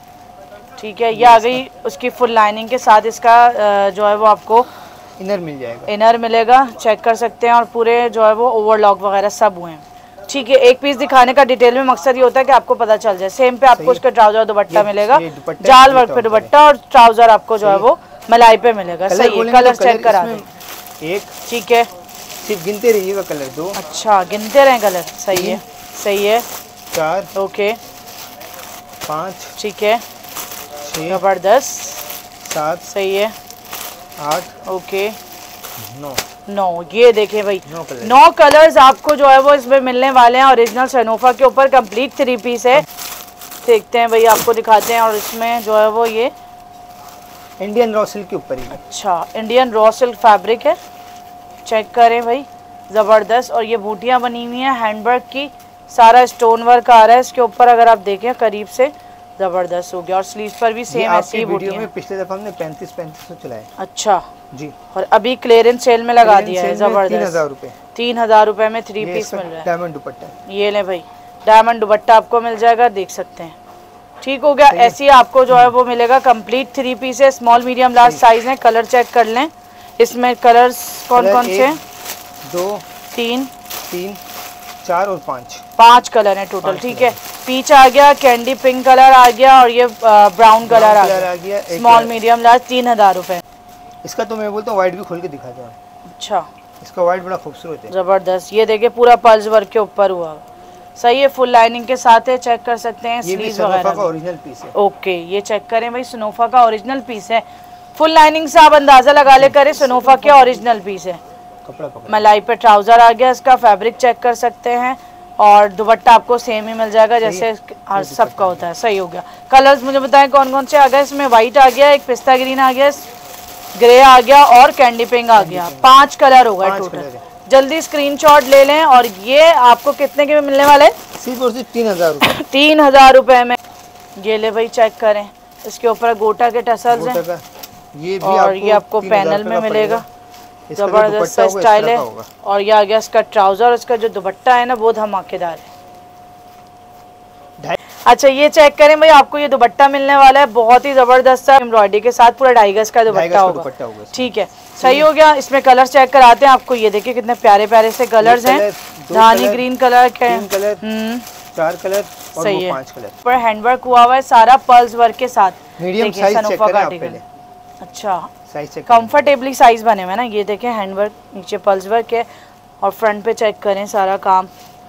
ठीक है। ये आ गई उसकी फुल लाइनिंग के साथ, इसका जो है वो आपको इनर मिल जाएगा, इनर मिलेगा, चेक कर सकते हैं, और पूरे जो है वो ओवरलॉक वगैरह सब हुए हैं, ठीक है। एक पीस दिखाने का डिटेल में मकसद ये होता है कि आपको पता चल जाए। सेम पे आपको उसका ट्राउजर दुपट्टा मिलेगा, जाल वर्क पे दुपट्टा, और ट्राउजर आपको जो है वो मलाई पे मिलेगा, सही है। कलर चेक करा दें, एक, ठीक है, सिर्फ गिनते रहिएगा कलर, दो, अच्छा गिनते रहें कलर, सही है, सही है, चार, ओके, पाँच, ठीक है, जबरदस्त, सात, सही है, आठ, ओके, नौ, नौ, ये देखें भाई, नौ कलर, नौ कलर्स आपको जो है वो इसमें मिलने वाले हैं, ओरिजिनल सनोफा के ऊपर कंप्लीट थ्री पीस है, देखते हैं भाई, आपको दिखाते हैं, और इसमें जो है वो ये इंडियन रॉ सिल्क के ऊपर ही, अच्छा इंडियन रॉ सिल्क फैब्रिक है, चेक करें भाई, जबरदस्त। और ये बूटियां बनी हुई हैं हैंडवर्क की, सारा स्टोन वर्क आ रहा है इसके ऊपर, अगर आप देखें करीब से जबरदस्त हो गया। और स्लीव्स पर भी सेम ऐसी ही बूटियां में पिछले दफा हमने पैंतीस पैंतीस सौ चलाए। अच्छा जी। और अभी क्लियरेंस सेल में लगा दिया है जबरदस्त। तीन हजार रुपए तीन हजार रुपए में थ्री पीस मिल रहा है। डायमंड दुपट्टा, ये ले भाई डायमंड दुपट्टा आपको मिल जाएगा, देख सकते हैं। ठीक हो गया। ऐसी आपको जो है वो मिलेगा कंप्लीट थ्री पीस है, स्मॉल मीडियम लार्ज साइज है। कलर चेक कर लें, इसमें कलर्स कौन कौन से? दो, तीन, तीन, चार और पाँच, पांच कलर हैं टोटल। ठीक है, पीच आ गया, कैंडी पिंक कलर आ गया और ये ब्राउन कलर आ गया। स्मॉल मीडियम लार्ज तीन हजार रुपए। इसका तो मैं बोलता हूँ व्हाइट भी खोल के दिखा दो। अच्छा, इसका व्हाइट बड़ा खूबसूरत है, जबरदस्त। ये देखिए पूरा पल्स वर्क के ऊपर हुआ, सही है, फुल लाइनिंग के साथ है, चेक कर सकते हैं। ये भी सनोफा का ओरिजिनल पीस है। ओके, ये चेक करें भाई, सनोफा का ओरिजिनल पीस है। फुल लाइनिंग से आप अंदाजा लगा ले करें सनोफा के ओरिजिनल पीस है। मलाई पे ट्राउजर आ गया, इसका फैब्रिक चेक कर सकते हैं। और दुपट्टा आपको सेम ही मिल जाएगा जैसे हर सबका होता है। सही हो गया। कलर्स मुझे बताएं कौन कौन से आ गए इसमें? व्हाइट आ गया, एक पिस्ता ग्रीन आ गया, ग्रे आ गया और कैंडी पिंक आ गया। पांच कलर हो गए टोटल। जल्दी स्क्रीनशॉट ले लें। और ये आपको कितने के में मिलने वाले? सिर्फ और सिर्फ तीन हजार रुपए। तीन हजार रुपए में। ये ले भाई चेक करें, इसके ऊपर गोटा के टसल्स हैं, ये भी और ये आपको पैनल में मिलेगा। जबरदस्त सा स्टाइल है। और ये आ गया इसका ट्राउजर, इसका जो दुपट्टा है ना वो धमाकेदार है। अच्छा, ये चेक करें भाई, आपको ये दुपट्टा मिलने वाला है बहुत ही जबरदस्त सा एम्ब्रॉयडरी के साथ, पूरा ढाई गज का दुपट्टा होगा। ठीक है, सही हो गया। इसमें कलर चेक कराते हैं आपको। ये देखिए कितने प्यारे प्यारे से कलर्स हैं। धानी ग्रीन कलर के, चार कलर और सही है। पांच कलर पर हैंडवर्क हुआ हुआ है सारा पर्ल्स वर्क के साथ। मीडियम साइज चेक करें आप पहले। अच्छा, कंफर्टेबली साइज बने हुए ना। ये देखें हैंडवर्क, नीचे पर्ल्स वर्क है और फ्रंट पे चेक करें सारा काम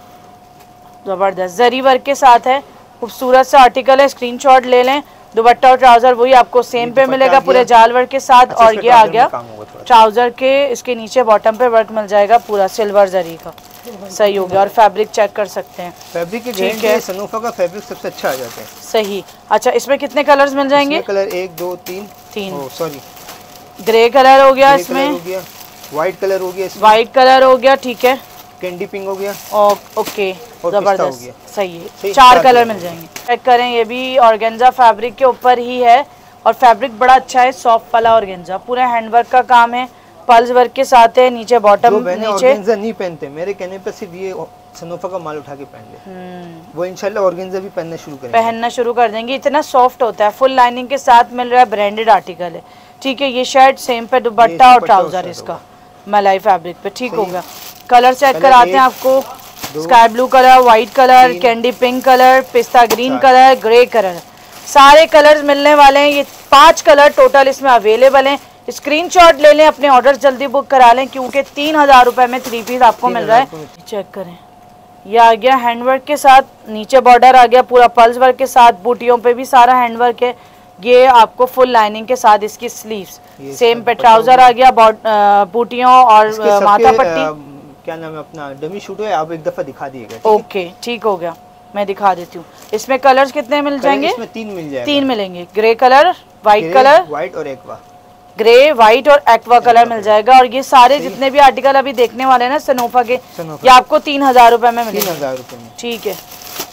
जबरदस्त जरी वर्क के साथ है। खूबसूरत सा आर्टिकल है, स्क्रीनशॉट ले लें। दुपट्टा और ट्राउजर वही आपको सेम पे मिलेगा पूरे जाल वर्क के साथ। अच्छा, और ये आ गया ट्राउजर के, इसके नीचे बॉटम पे वर्क मिल जाएगा पूरा सिल्वर जरी का। सही हो गया। और फैब्रिक चेक कर सकते हैं, फैब्रिक की ठीक है, सनोफा का फैब्रिक सबसे अच्छा आ जाता है। सही। अच्छा, इसमें कितने कलर्स मिल जाएंगे? कलर एक दो तीन तीन सॉरी ग्रे कलर हो गया, इसमें व्हाइट कलर हो गया, व्हाइट कलर हो गया, ठीक है, कैंडी पिंक हो गया, ओ, ओके, जबरदस्त, सही है। चार कलर मिल जाएंगे। चेक करें, ये भी ऑर्गेन्जा फैब्रिक के ऊपर ही है और फैब्रिक बड़ा अच्छा है, सॉफ्ट वाला ऑर्गेन्जा, पूरा हैंडवर्क का काम है, पल्स वर्क के साथ है। नीचे बॉटम नीचे ऑर्गेन्जा नहीं पहनते, मेरे कहने पर सिर्फ ये सनोफा का माल उठा के पहन ले, वो इंशाल्लाह ऑर्गेन्जा भी पहनना शुरू करेंगे, पहनना शुरू कर देंगे। इतना सॉफ्ट होता है, फुल लाइनिंग के साथ मिल रहा है, ब्रांडेड आर्टिकल है, ठीक है। ये शर्ट सेम पे दुपट्टा और ट्राउजर इसका मलाई फैब्रिक पे, ठीक हो गया। कलर चेक कराते हैं आपको, sky blue colour, white colour, candy pink colour, पिस्ता ग्रीन कलर, ग्रे कलर, सारे कलर्स मिलने वाले हैं। ये पांच कलर टोटल इसमें अवेलेबल हैं। स्क्रीनशॉट ले लें, अपने ऑर्डर जल्दी बुक करा लें, क्योंकि तीन हजार रुपए में थ्री पीस आपको मिल रहा है। चेक करें, ये आ गया हैंडवर्क के साथ, नीचे बॉर्डर आ गया पूरा पल्स वर्क के साथ, बूटियों पे भी सारा हैंडवर्क है। ये आपको फुल लाइनिंग के साथ इसकी स्लीव्स, सेम पे ट्राउजर आ गया, बूटियों और माथा पट्टी। क्या नाम है अपना, डमी शूट है, आप एक दफा दिखा दिएगा। ओके, ठीक हो गया, मैं दिखा देती हूँ। इसमें कलर्स कितने मिल जाएंगे? इसमें तीन मिल जाएंगे, तीन मिलेंगे, grey colour, white colour, white और एक्वा, ग्रे, व्हाइट और एक्वा कलर मिल जाएगा। और ये सारे जितने भी आर्टिकल अभी देखने वाले हैं ना सनोफा के, ये आपको तीन हजार रुपए में मिलेंगे, तीन हजार रुपए में, ठीक है।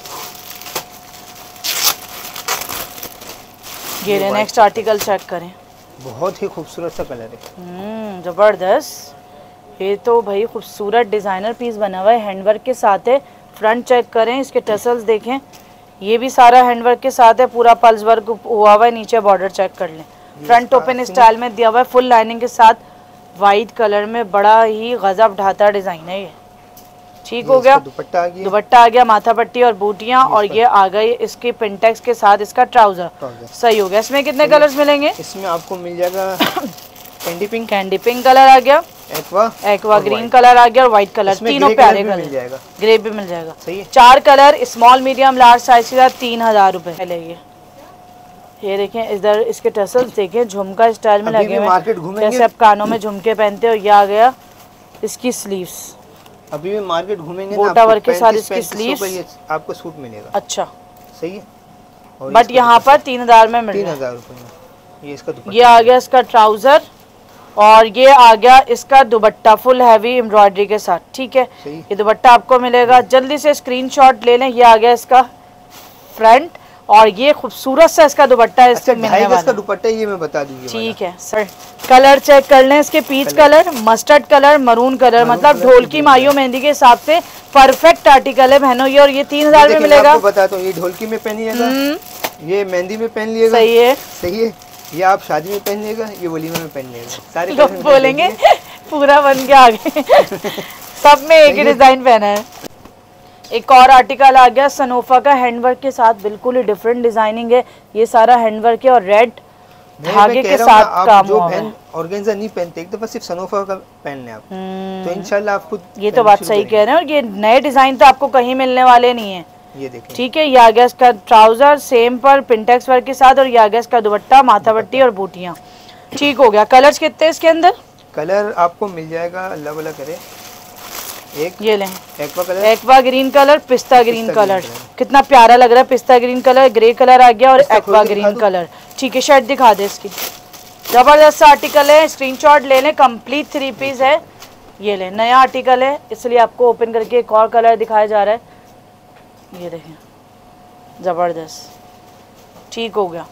ये नेक्स्ट आर्टिकल चेक करें, बहुत ही खूबसूरत सा कलर है, हम्म जबरदस्त। ये तो भाई खूबसूरत डिजाइनर पीस बना हुआ है, हैंडवर्क के साथ है। फ्रंट चेक करें, इसके टसल्स देखें, ये भी सारा हैंडवर्क के साथ है, पूरा पल्स वर्क हुआ हुआ है। नीचे बॉर्डर चेक कर लें, फ्रंट ओपन स्टाइल में दिया हुआ है, फुल लाइनिंग के साथ, वाइट कलर में, बड़ा ही गजब ढाता डिजाइन है ये, ठीक हो गया। दुपट्टा आ गया, दुपट्टा आ गया, माथा पट्टी और बूटियां, और ये आ गई इसकी पिंटेक्स के साथ इसका ट्राउजर, सही हो गया। इसमें कितने कलर्स मिलेंगे? इसमें आपको मिल जाएगा candy pink, candy pink colour आ गया, एक्वा, एक्वा ग्रीन कलर आ गया और व्हाइट कलर, तीनों प्यारे कलर, ग्रे भी मिल जाएगा, सही है। चार colour, small medium large size के साथ तीन हजार रुपए ये। ये देखें इधर इसके टसल्स देखें, झुमका स्टाइल में लगे हुए, जैसे आप कानों में झुमके पहनते हो। ये आ गया इसकी स्लीव्स, अभी भी मार्केट घूमेंगे गोटा वर्क के साथ इसकी स्लीव्स, आपको सूट मिलेगा, अच्छा सही है। बट यहाँ पर तीन हजार में मिल तीन हजार रुपए में। ये इसका ये आ गया इसका ट्राउजर और ये आ गया इसका दुपट्टा फुल हैवी एम्ब्रॉयडरी के साथ, ठीक है। ये दुपट्टा आपको मिलेगा, जल्दी से स्क्रीनशॉट ले लें। ये आ गया इसका फ्रंट और ये खूबसूरत सा इसका दुपट्टा है। इसका मिलने वाला इसका दुपट्टा ये मैं बता दूंगी, ठीक है सर। कलर चेक कर लें इसके, peach colour, mustard colour, maroon colour, मतलब ढोलकी माइयो मेहंदी के हिसाब से परफेक्ट आर्टिकल है बहनों ये। और ये तीन हजार में मिलेगा। बताता हूँ, ये ढोलकी में पहनिएगा, ये मेहंदी में पहन लिएगा, सही है सही है। ये आप शादी में पहन लिएगा, ये वलीमा में पहन लिएगा। सारे लोग बोलेंगे पूरा बन के आ गए सब में एक ही डिजाइन पहना है। एक और आर्टिकल आ गया सनोफा का हैंडवर्क के साथ, बिल्कुल ही डिफरेंट डिजाइनिंग है। ये सारा हैंडवर्क है और रेड धागे के साथ काम हुआ है। ऑर्गेन्जा नहीं पहनते, एक दफा सिर्फ सनोफा का पहन लें आप, तो इंशाल्लाह आपको ये तो बात सही कह रहे हैं। और ये नए डिजाइन तो आपको कहीं मिलने वाले नहीं है, ये देखिए, ठीक है। ये आ गया इसका ट्राउजर सेम पर पिंटेक्स वर्क के साथ, और ये आ गया इसका दुपट्टा, माथा पट्टी और बूटियां, ठीक हो गया। कलर्स कितने हैं इसके अंदर? कलर आपको मिल जाएगा, अल्लाह वाला करे, एक ये लें aqua colour, aqua green colour, पिस्ता ग्रीन कलर, कितना प्यारा लग रहा है। पिस्ता ग्रीन कलर, ग्रे कलर आ गया और एक्वा ग्रीन कलर, ठीक है। शर्ट दिखा दे इसकी, जबरदस्त आर्टिकल है, स्क्रीनशॉट ले लें। कंप्लीट थ्री पीस है, ये लें, नया आर्टिकल है इसलिए आपको ओपन करके एक और कलर दिखाया जा रहा है। ये देखें, जबरदस्त, ठीक हो गया।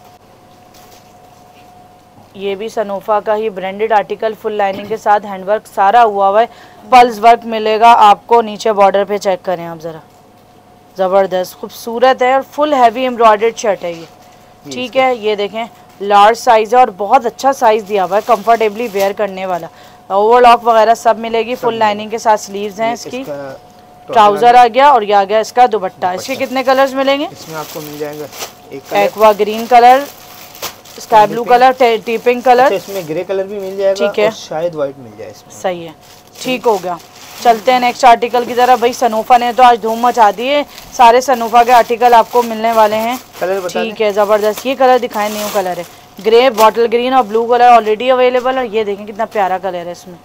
ये भी सनोफा का ही ब्रांडेड आर्टिकल, फुल लाइनिंग के साथ, हैंडवर्क सारा हुआ हुआ है, पल्स वर्क मिलेगा आपको नीचे बॉर्डर पे, चेक करें आप ज़रा, ज़बरदस्त खूबसूरत है और फुल हैवी एम्ब्रॉयडर्ड शर्ट है ये, ठीक है। ये देखें लार्ज साइज़ है और बहुत अच्छा साइज़ दिया हुआ है, कंफर्टेबली वेयर करने वाला, ओवरलॉक वगैरह सब मिलेगी, फुल लाइनिंग के साथ स्लीव्स हैं इसकी, ट्राउज़र आ गया और ये आ गया इसका दुपट्टा। इसके कितने कलर्स मिलेंगे? इसमें आपको मिल जाएगा एक aqua green colour, sky blue colour, tea pink colour, इसमें ग्रे कलर भी मिल जाएगा, ठीक है, शायद व्हाइट मिल जाए इसमें, सही है, ठीक हो गया। चलते हैं नेक्स्ट आर्टिकल की तरफ। भाई सनोफा ने तो आज धूम मचा दी है, सारे सनोफा के आर्टिकल आपको मिलने वाले हैं, ठीक है, ज़बरदस्त। ये कलर दिखाएं, न्यू कलर है, ग्रे, बॉटल ग्रीन और ब्लू कलर ऑलरेडी अवेलेबल है। ये देखें कितना प्यारा कलर है, इसमें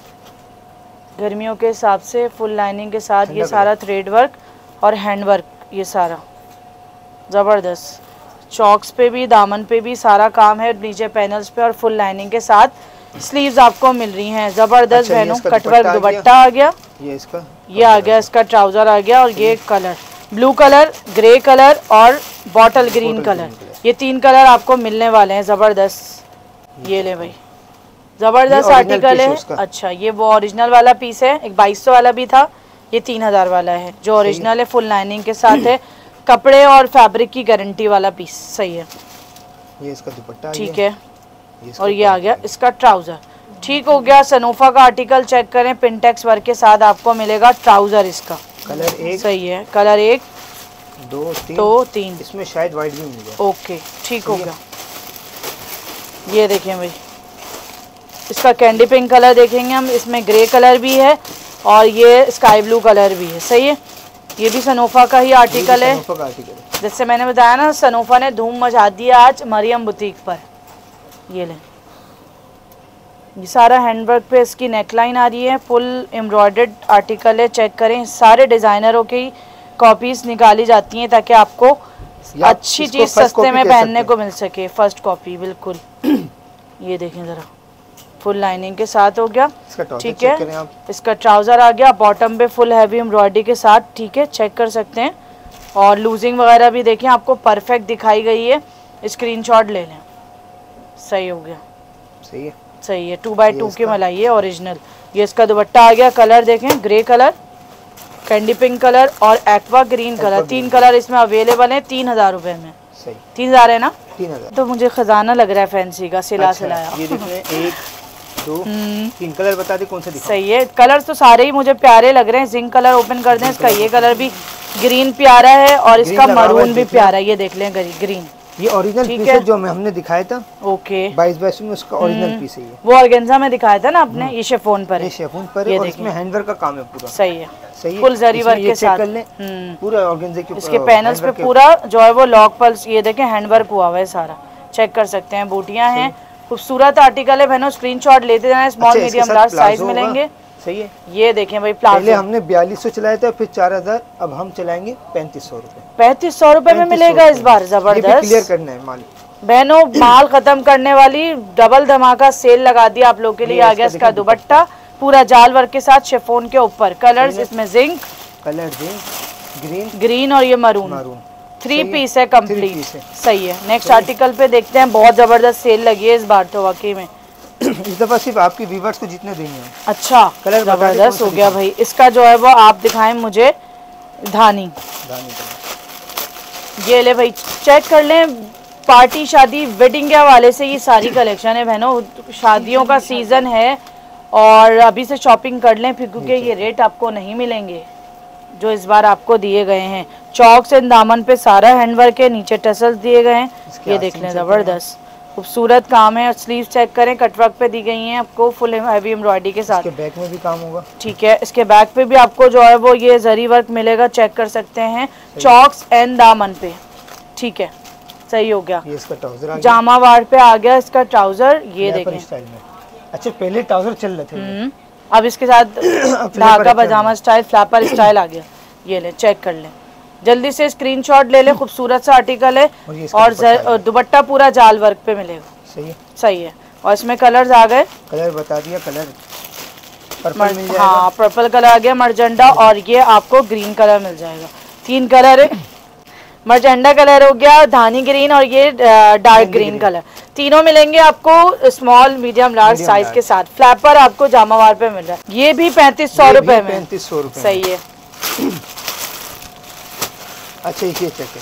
गर्मियों के हिसाब से फुल लाइनिंग के साथ, ये सारा थ्रेड वर्क और हैंड वर्क, ये सारा ज़बरदस्त। चॉक्स पे भी, दामन पे भी सारा काम है, नीचे पैनल्स पे, और फुल लाइनिंग के साथ स्लीव्स आपको मिल रही हैं, जबरदस्त बहनों। कटवर्क दुपट्टा आ गया, ये इसका, ये आ गया इसका ट्राउजर आ गया, और ये colour blue colour, grey colour और बॉटल ग्रीन कलर, ये तीन कलर आपको मिलने वाले हैं, जबरदस्त। ये ले भाई, जबरदस्त आर्टिकल है। अच्छा, ये वो ओरिजिनल वाला पीस है, एक बाईस सौ वाला भी था, ये तीन हजार वाला है जो ओरिजिनल है, फुल लाइनिंग के साथ है, कपड़े और फैब्रिक की गारंटी वाला पीस, सही है। ये इसका दुपट्टा, ठीक है, और ये आ गया इसका ट्राउजर, ठीक हो गया। सनोफा का आर्टिकल चेक करें, पिंटेक्स वर्क के साथ आपको मिलेगा ट्राउजर, इसका कलर एक, सही है, कलर एक, दो, तीन, दो, तीन, इसमें शायद व्हाइट भी मिल जाए, ओके, ठीक हो गया। ये देखें भाई, इसका कैंडी पिंक कलर देखेंगे हम, इसमें ग्रे कलर भी है और ये स्काई ब्लू कलर भी है, सही है। ये भी सनोफा का ही आर्टिकल है, जैसे मैंने बताया ना, सनोफा ने धूम मचा दिया आज मरियम बुटीक पर। ये लें, ये सारा हैंडवर्क पे इसकी नेकलाइन आ रही है, फुल एम्ब्रॉयडर्ड आर्टिकल है, चेक करें। सारे डिज़ाइनरों की कॉपीज़ निकाली जाती हैं ताकि आपको अच्छी चीज़ सस्ते में पहनने को मिल सके, फर्स्ट कॉपी बिल्कुल। ये देखें ज़रा, फुल लाइनिंग के साथ हो गया, ठीक है। इसका ट्राउज़र आ गया, बॉटम पे फुल हैवी एम्ब्रॉयडरी के साथ, ठीक है, चेक कर सकते हैं। और लूजिंग वगैरह भी देखें, आपको परफेक्ट दिखाई गई है, स्क्रीनशॉट ले लें, सही हो गया, सही है, सही है। टू बाई टू की मलाई है ओरिजिनल। ये इसका दुपट्टा आ गया, कलर देखें, grey colour, candy pink colour और एक्वा ग्रीन कलर, तीन कलर इसमें अवेलेबल हैं, तीन हजार रुपए में, सही, तीन हजार है ना, तीन हजार। तो मुझे खजाना लग रहा है फैंसी का, सिला अच्छा, सिलाया। ये देखें, एक दो तीन कलर बता दे कौन सा दिखाऊं? सही है, कलर तो सारे ही मुझे प्यारे लग रहे हैं। जिंक कलर ओपन कर दें, इसका ये कलर भी ग्रीन प्यारा है और इसका मरून भी प्यारा है, ये देख लें ग्रीन, ये ओरिजिनल पीस है जो हमने दिखाया था, ओके, बाईस बाईस में उसका ओरिजिनल पीस है ये। वो ऑर्गेन्जा में दिखाया था ना आपने, ये शिफॉन पर है, ये शिफॉन पर है और इसमें हैंडवर्क का काम है पूरा, सही है, सही है, फुल जरी वर्क के साथ पूरा ऑर्गेन्जा के, इसके पैनल्स पे पूरा जो है वो लॉक पल्स, ये देखें हैंडवर्क हुआ हुआ है सारा, चेक कर सकते हैं। बूटियां हैं, खूबसूरत आर्टिकल है बहनों, स्क्रीनशॉट लेते जाना, स्मॉल मीडियम लार्ज साइज मिलेंगे, सही है। ये देखें भाई, पहले हमने बयालीस सौ चलाया था, फिर चार हजार, अब हम चलाएंगे पैंतीस सौ रूपए, पैंतीस सौ रूपए में मिलेगा इस बार, जबरदस्त, क्लियर करना है माल, बहनों माल खत्म करने वाली डबल धमाका सेल लगा दिया आप लोगों के लिए। आ गया इसका दुपट्टा पूरा जाल वर्क के साथ शिफॉन के ऊपर। कलर्स इसमें zinc colour zinc, green green और ये मरून मरून थ्री पीस है कंप्लीट। सही है। नेक्स्ट आर्टिकल पे देखते हैं। बहुत जबरदस्त सेल लगी है इस बार तो वाकई में। इस दफा सिर्फ आपकी व्यूअर्स को जितने देंगे। अच्छा कलर जबरदस्त हो गया भाई। इसका जो है वो आप दिखाएं मुझे धानी धानी ये ले भाई चेक कर लें। पार्टी शादी वेडिंग के हवाले से ये सारी कलेक्शन है बहनों। शादियों का सीजन है और अभी से शॉपिंग कर लें फिर क्योंकि ये रेट आपको नहीं मिलेंगे जो इस बार आपको दिए गए हैं। चौक से दामन पे सारा हैंडवर्क है, नीचे टसल्स दिए गए हैं। ये देख लें जबरदस्त खूबसूरत काम है। और स्लीव चेक करें कटवर्क पे दी गई हैं आपको फुल हैवी एम्ब्रॉयडरी के साथ। इसके बैक में भी काम होगा। ठीक है। इसके बैक पे भी आपको जो है वो ये जरी वर्क मिलेगा, चेक कर सकते हैं चौक्स एंड दामन पे। ठीक है सही हो गया। ये इसका ट्राउजर जामा वार पे आ गया इसका ट्राउजर। ये देखें अच्छा पहले ट्राउजर चल रहे थे अब इसके साथ ढाका पजामा स्टाइल फ्लैपर स्टाइल आ गया। ये ले चेक कर लें जल्दी से स्क्रीनशॉट ले ले। खूबसूरत सा आर्टिकल है और, और दुपट्टा पूरा जाल वर्क पे मिलेगा। सही है सही है। और इसमें कलर्स आ गए। कलर बता दिया। कलर पर्पल मिल जाएगा। हाँ पर्पल कलर आ गया मर्जेंडा और ये आपको ग्रीन कलर मिल जाएगा। तीन कलर है। मर्जेंडा कलर हो गया, धानी ग्रीन और ये डार्क ग्रीन कलर। तीनों मिलेंगे आपको स्मॉल मीडियम लार्ज साइज के साथ। फ्लैपर आपको जामावार पे मिल रहा है। ये भी पैंतीस सौ रुपए में। पैंतीस सौ रुपए सही है। अच्छा ये चेक करें।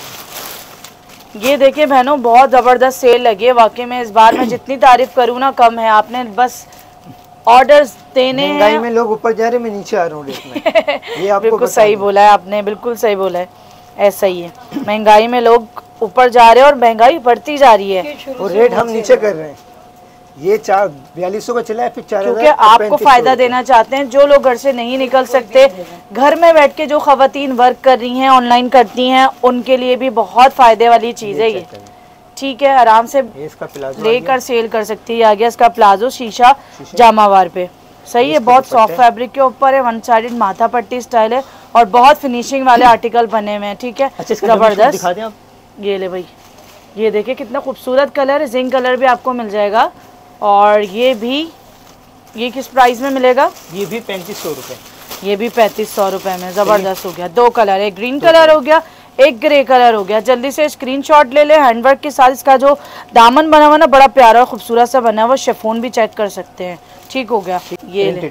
ये देखिए बहनों बहुत जबरदस्त सेल लगी है वाकई में। इस बार मैं जितनी तारीफ करूँ ना कम है। आपने बस ऑर्डर्स देने हैं। महंगाई में लोग ऊपर जा रहे हैं, मैं नीचे आ रहा हूँ रेट में। ये आपको बिल्कुल सही बोला है आपने, बिल्कुल सही बोला है। ऐसा ही है महंगाई में लोग ऊपर जा रहे हैं और महंगाई बढ़ती जा रही है और रेट हम नीचे कर रहे हैं। ये चार बयालीस सौ का चला है फिर चार क्योंकि आपको फायदा देना चाहते हैं। जो लोग घर से नहीं निकल सकते घर में बैठ के जो खवातीन वर्क कर रही हैं ऑनलाइन करती हैं उनके लिए भी बहुत फायदे वाली चीज़ है ये। ठीक है आराम से लेकर सेल कर सकती है। आ गया इसका प्लाजो शीशा जामावार पे। सही है बहुत सॉफ्ट फैब्रिक के ऊपर है। वन साइडेड माथा पट्टी स्टाइल है और बहुत फिनिशिंग वाले आर्टिकल बने हुए हैं। ठीक है जबरदस्त। ये ले भाई ये देखिए कितना खूबसूरत कलर है। जिंक कलर भी आपको मिल जाएगा। और ये भी ये किस प्राइस में मिलेगा? ये भी पैंतीस सौ रुपये। ये भी पैंतीस सौ रुपये में जबरदस्त हो गया। दो कलर, एक ग्रीन कलर हो गया एक ग्रे कलर हो गया। जल्दी से स्क्रीनशॉट ले ले। हैंडवर्क के साथ इसका जो दामन बना हुआ ना बड़ा प्यारा और खूबसूरत सा बना हुआ। शिफॉन भी चेक कर सकते हैं। ठीक हो गया। ये ले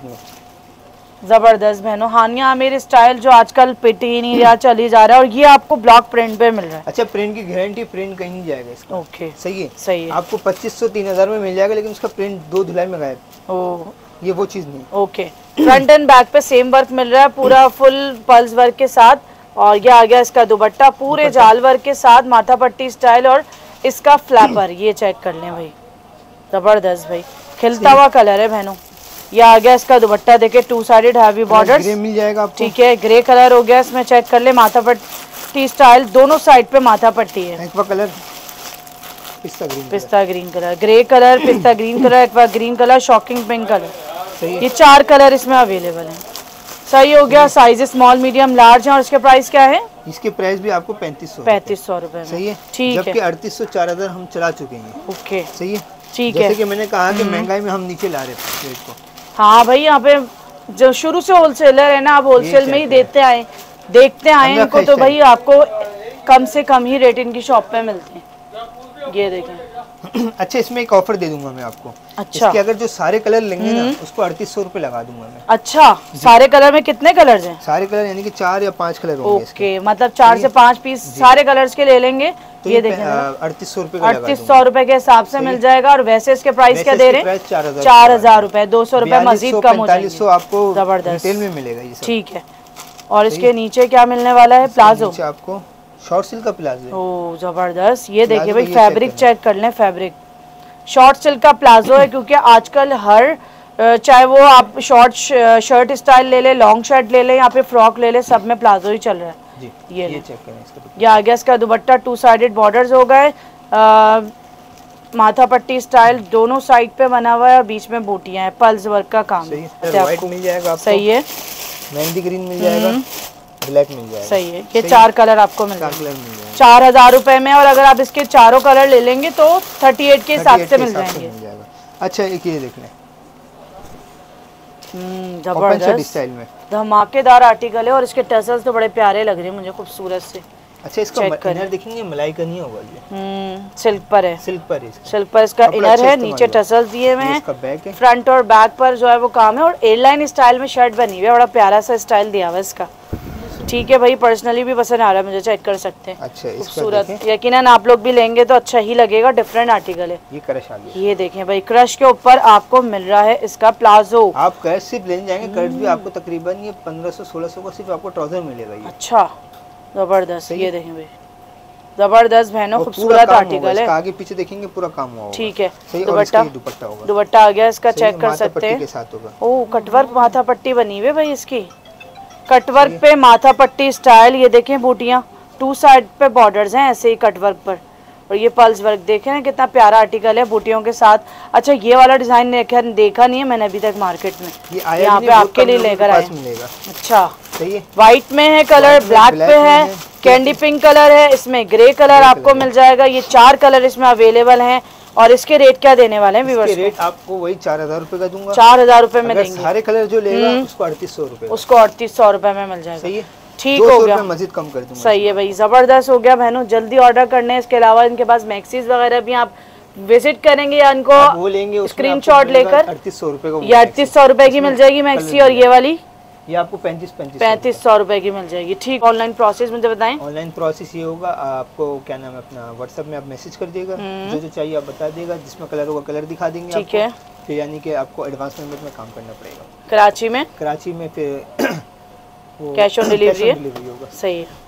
जबरदस्त बहनों हानिया आमिर स्टाइल जो आजकल पिटी ही नहीं रहा चली जा रहा है। और ये आपको ब्लॉक प्रिंट पे मिल रहा है। अच्छा प्रिंट की गारंटी, प्रिंट कहीं नहीं जाएगा इसका। ओके सही है सही है। आपको पच्चीस सौ तीन हजार में मिल जाएगा लेकिन उसका प्रिंट दो धुलाई में गायब। ओह ये वो चीज नहीं। ओके फ्रंट एंड बैक पे सेम वर्क मिल रहा है पूरा फुल पल्स वर्क के साथ। और ये आ गया इसका दुपट्टा पूरे जाल वर्क के साथ माथा पट्टी स्टाइल और इसका फ्लैपर। ये चेक कर लें भाई जबरदस्त भाई खिलता हुआ कलर है बहनों। ये आ गया इसका दुपट्टा देखे टू साइडेड हैवी बॉर्डर मिल जाएगा आपको। ठीक है ग्रे कलर हो गया इसमें। चेक कर ले माथा पट्टी स्टाइल दोनों साइड पे माथा पट्टी है। एक्वा कलर पिस्ता ग्रीन पिस्ता ग्रीन कलर ग्रे कलर पिस्ता green colour aqua green colour shocking pink colour. ये चार कलर इसमें अवेलेबल है। सही हो गया। साइज स्मॉल मीडियम लार्ज है। और इसके प्राइस क्या है? इसके प्राइस भी आपको पैंतीस सौ पैंतीस सौ रुपए। सही है। ठीक है जबकि अड़तीस सौ चार हजार हम चला चुके हैं। ओके सही है। ठीक है जैसे कि मैंने कहा कि महंगाई में हम नीचे ला रहे हैं रेट को। हाँ भाई यहाँ पे जो शुरू से होलसेलर है ना आप होलसेल में ही देते आए देखते आए इनको तो भाई आपको कम से कम ही रेट इनकी शॉप पे मिलते हैं। ये देखें। अच्छा इसमें एक ऑफर दे दूंगा मैं आपको। अच्छा इसके अगर जो सारे कलर लेंगे ना उसको अड़तीस सौ रुपए लगा दूंगा मैं। अच्छा सारे कलर में कितने कलर्स हैं? सारे कलर यानी कि चार या पांच कलर होंगे। ओके मतलब चार से पांच पीस सारे कलर्स के ले लेंगे तो ये देखें अड़तीस सौ रुपए अड़तीस सौ रुपए के हिसाब से मिल जाएगा। और वैसे इसके प्राइस क्या दे रहे हैं? चार हजार रुपए दो सौ रुपए मजीद कम हो जाएंगे। आपको जबरदस्त में मिलेगा ये। ठीक है। और इसके नीचे क्या मिलने वाला है? प्लाजो आपको शॉर्ट सिल्क का प्लाजो। ओ जबरदस्त। ये देखिए भाई फैब्रिक चेक कर लें। फैब्रिक शॉर्ट सिल्क का प्लाजो है क्योंकि आजकल हर चाहे वो आप शॉर्ट शर्ट स्टाइल ले ले लॉन्ग शर्ट ले ले यहाँ पे फ्रॉक ले ले सब में प्लाजो ही चल रहा है। जी, ये ये चेक करें इसका। ये आ गया इसका दुपट्टा टू साइडेड बॉर्डर्स हो गए। माथा पट्टी स्टाइल दोनों साइड पे बना हुआ है और बीच में बूटियां हैं। पल्स वर्क का काम है। व्हाइट मिल जाएगा आपको। सही है। मेहंदी ग्रीन मिल जाएगा। ब्लैक मिल जाएगा। सही है, ये चार कलर आपको मिल चार कलर मिल जाएगा चार हजार रुपए में, और अगर आप इसके चारों कलर ले लेंगे तो थर्टी एट के हिसाब से मिल जाएंगे। अच्छा एक ये देख लें, जबरदस्त स्टाइल में धमाकेदार आर्टिकल है, और इसके टसल्स तो बड़े प्यारे लग रहे हैं मुझे, खूबसूरत से। अच्छा इसका इनर देखेंगे, मलाई का नहीं होगा ये, हम्म सिल्क पर है, सिल्क पर है, सिल्क पर इसका इनर है, नीचे टसल्स दिए हुए हैं, बैक है, फ्रंट और बैक पर जो है वो काम है, और एयरलाइन स्टाइल में शर्ट बनी हुई है, बड़ा प्यारा सा स्टाइल दिया हुआ है इसका। ठीक है भाई, पर्सनली भी पसंद आ रहा है मुझे, चेक कर सकते हैं। अच्छा खूबसूरत, यकीनन आप लोग भी लेंगे तो अच्छा ही लगेगा, डिफरेंट आर्टिकल है। ये क्रश आ गया, ये देखें भाई, क्रश के ऊपर आपको मिल रहा है इसका प्लाजो। आप क्रश सिर्फ लेने जाएंगे, क्रश भी आपको तकरीबन ये पंद्रह सौ सोलह सौ का सिर्फ आपको ट्राउजर मिलेगा ये। अच्छा जबरदस्त, ये देखें भाई, जबरदस्त बहनों, खूबसूरत आर्टिकल है। आगे पीछे देखेंगे पूरा काम हुआ होगा। ठीक है, दुपट्टा दुपट्टा होगा, दुपट्टा आ गया इसका, चेक कर सकते हैं। ओ कटवर्क माथा पट्टी बनी हुई है भाई इसकी, कटवर्क पे माथा पट्टी स्टाइल। ये देखें बूटियां, टू साइड पे बॉर्डर्स हैं ऐसे ही कटवर्क पर, और ये पल्स वर्क देखें ना, कितना प्यारा आर्टिकल है बूटियों के साथ। अच्छा ये वाला डिजाइन देखा देखा नहीं है मैंने अभी तक मार्केट में, यहाँ पे आपके लिए लेकर आए। अच्छा सही है, व्हाइट में है कलर, ब्लैक पे है, कैंडी पिंक कलर है, इसमें ग्रे कलर आपको मिल जाएगा। ये चार कलर इसमें अवेलेबल हैं, और इसके रेट क्या देने वाले हैं व्यूअर्स? इसके रेट आपको वही चार हजार रूपए का दूंगा, चार हजार रूपए में देंगे। सारे कलर जो लेगा उसको अड़तीस सौ रूपए, उसको अड़तीस सौ रूपए में मिल जाएगा। सही है, ठीक हो गया, मजीद कम कर दूंगा। सही है भाई, जबरदस्त हो गया बहनों, जल्दी ऑर्डर करने। इसके अलावा इनके पास मैक्सीज वगैरह भी आप विजिट करेंगे या इनको वो लेंगे स्क्रीनशॉट लेकर अड़तीस सौ रूपए का, या अड़तीस सौ रूपए की मिल जाएगी मैक्सी, और ये वाली ये आपको पैंतीस पैंतीस पैंतीस सौ रुपए की मिल जाएगी। ठीक, ऑनलाइन प्रोसेस मुझे बताएं। ऑनलाइन प्रोसेस ये होगा, आपको क्या नाम है अपना व्हाट्सएप में आप मैसेज कर दिएगा, जो जो चाहिए आप बता देगा, जिसमें कलर होगा कलर दिखा देंगे। ठीक है, फिर यानी कि आपको एडवांस पेमेंट में काम करना पड़ेगा। कराची में कराची में फिर कैश ऑन डिलीवरी होगा। सही है।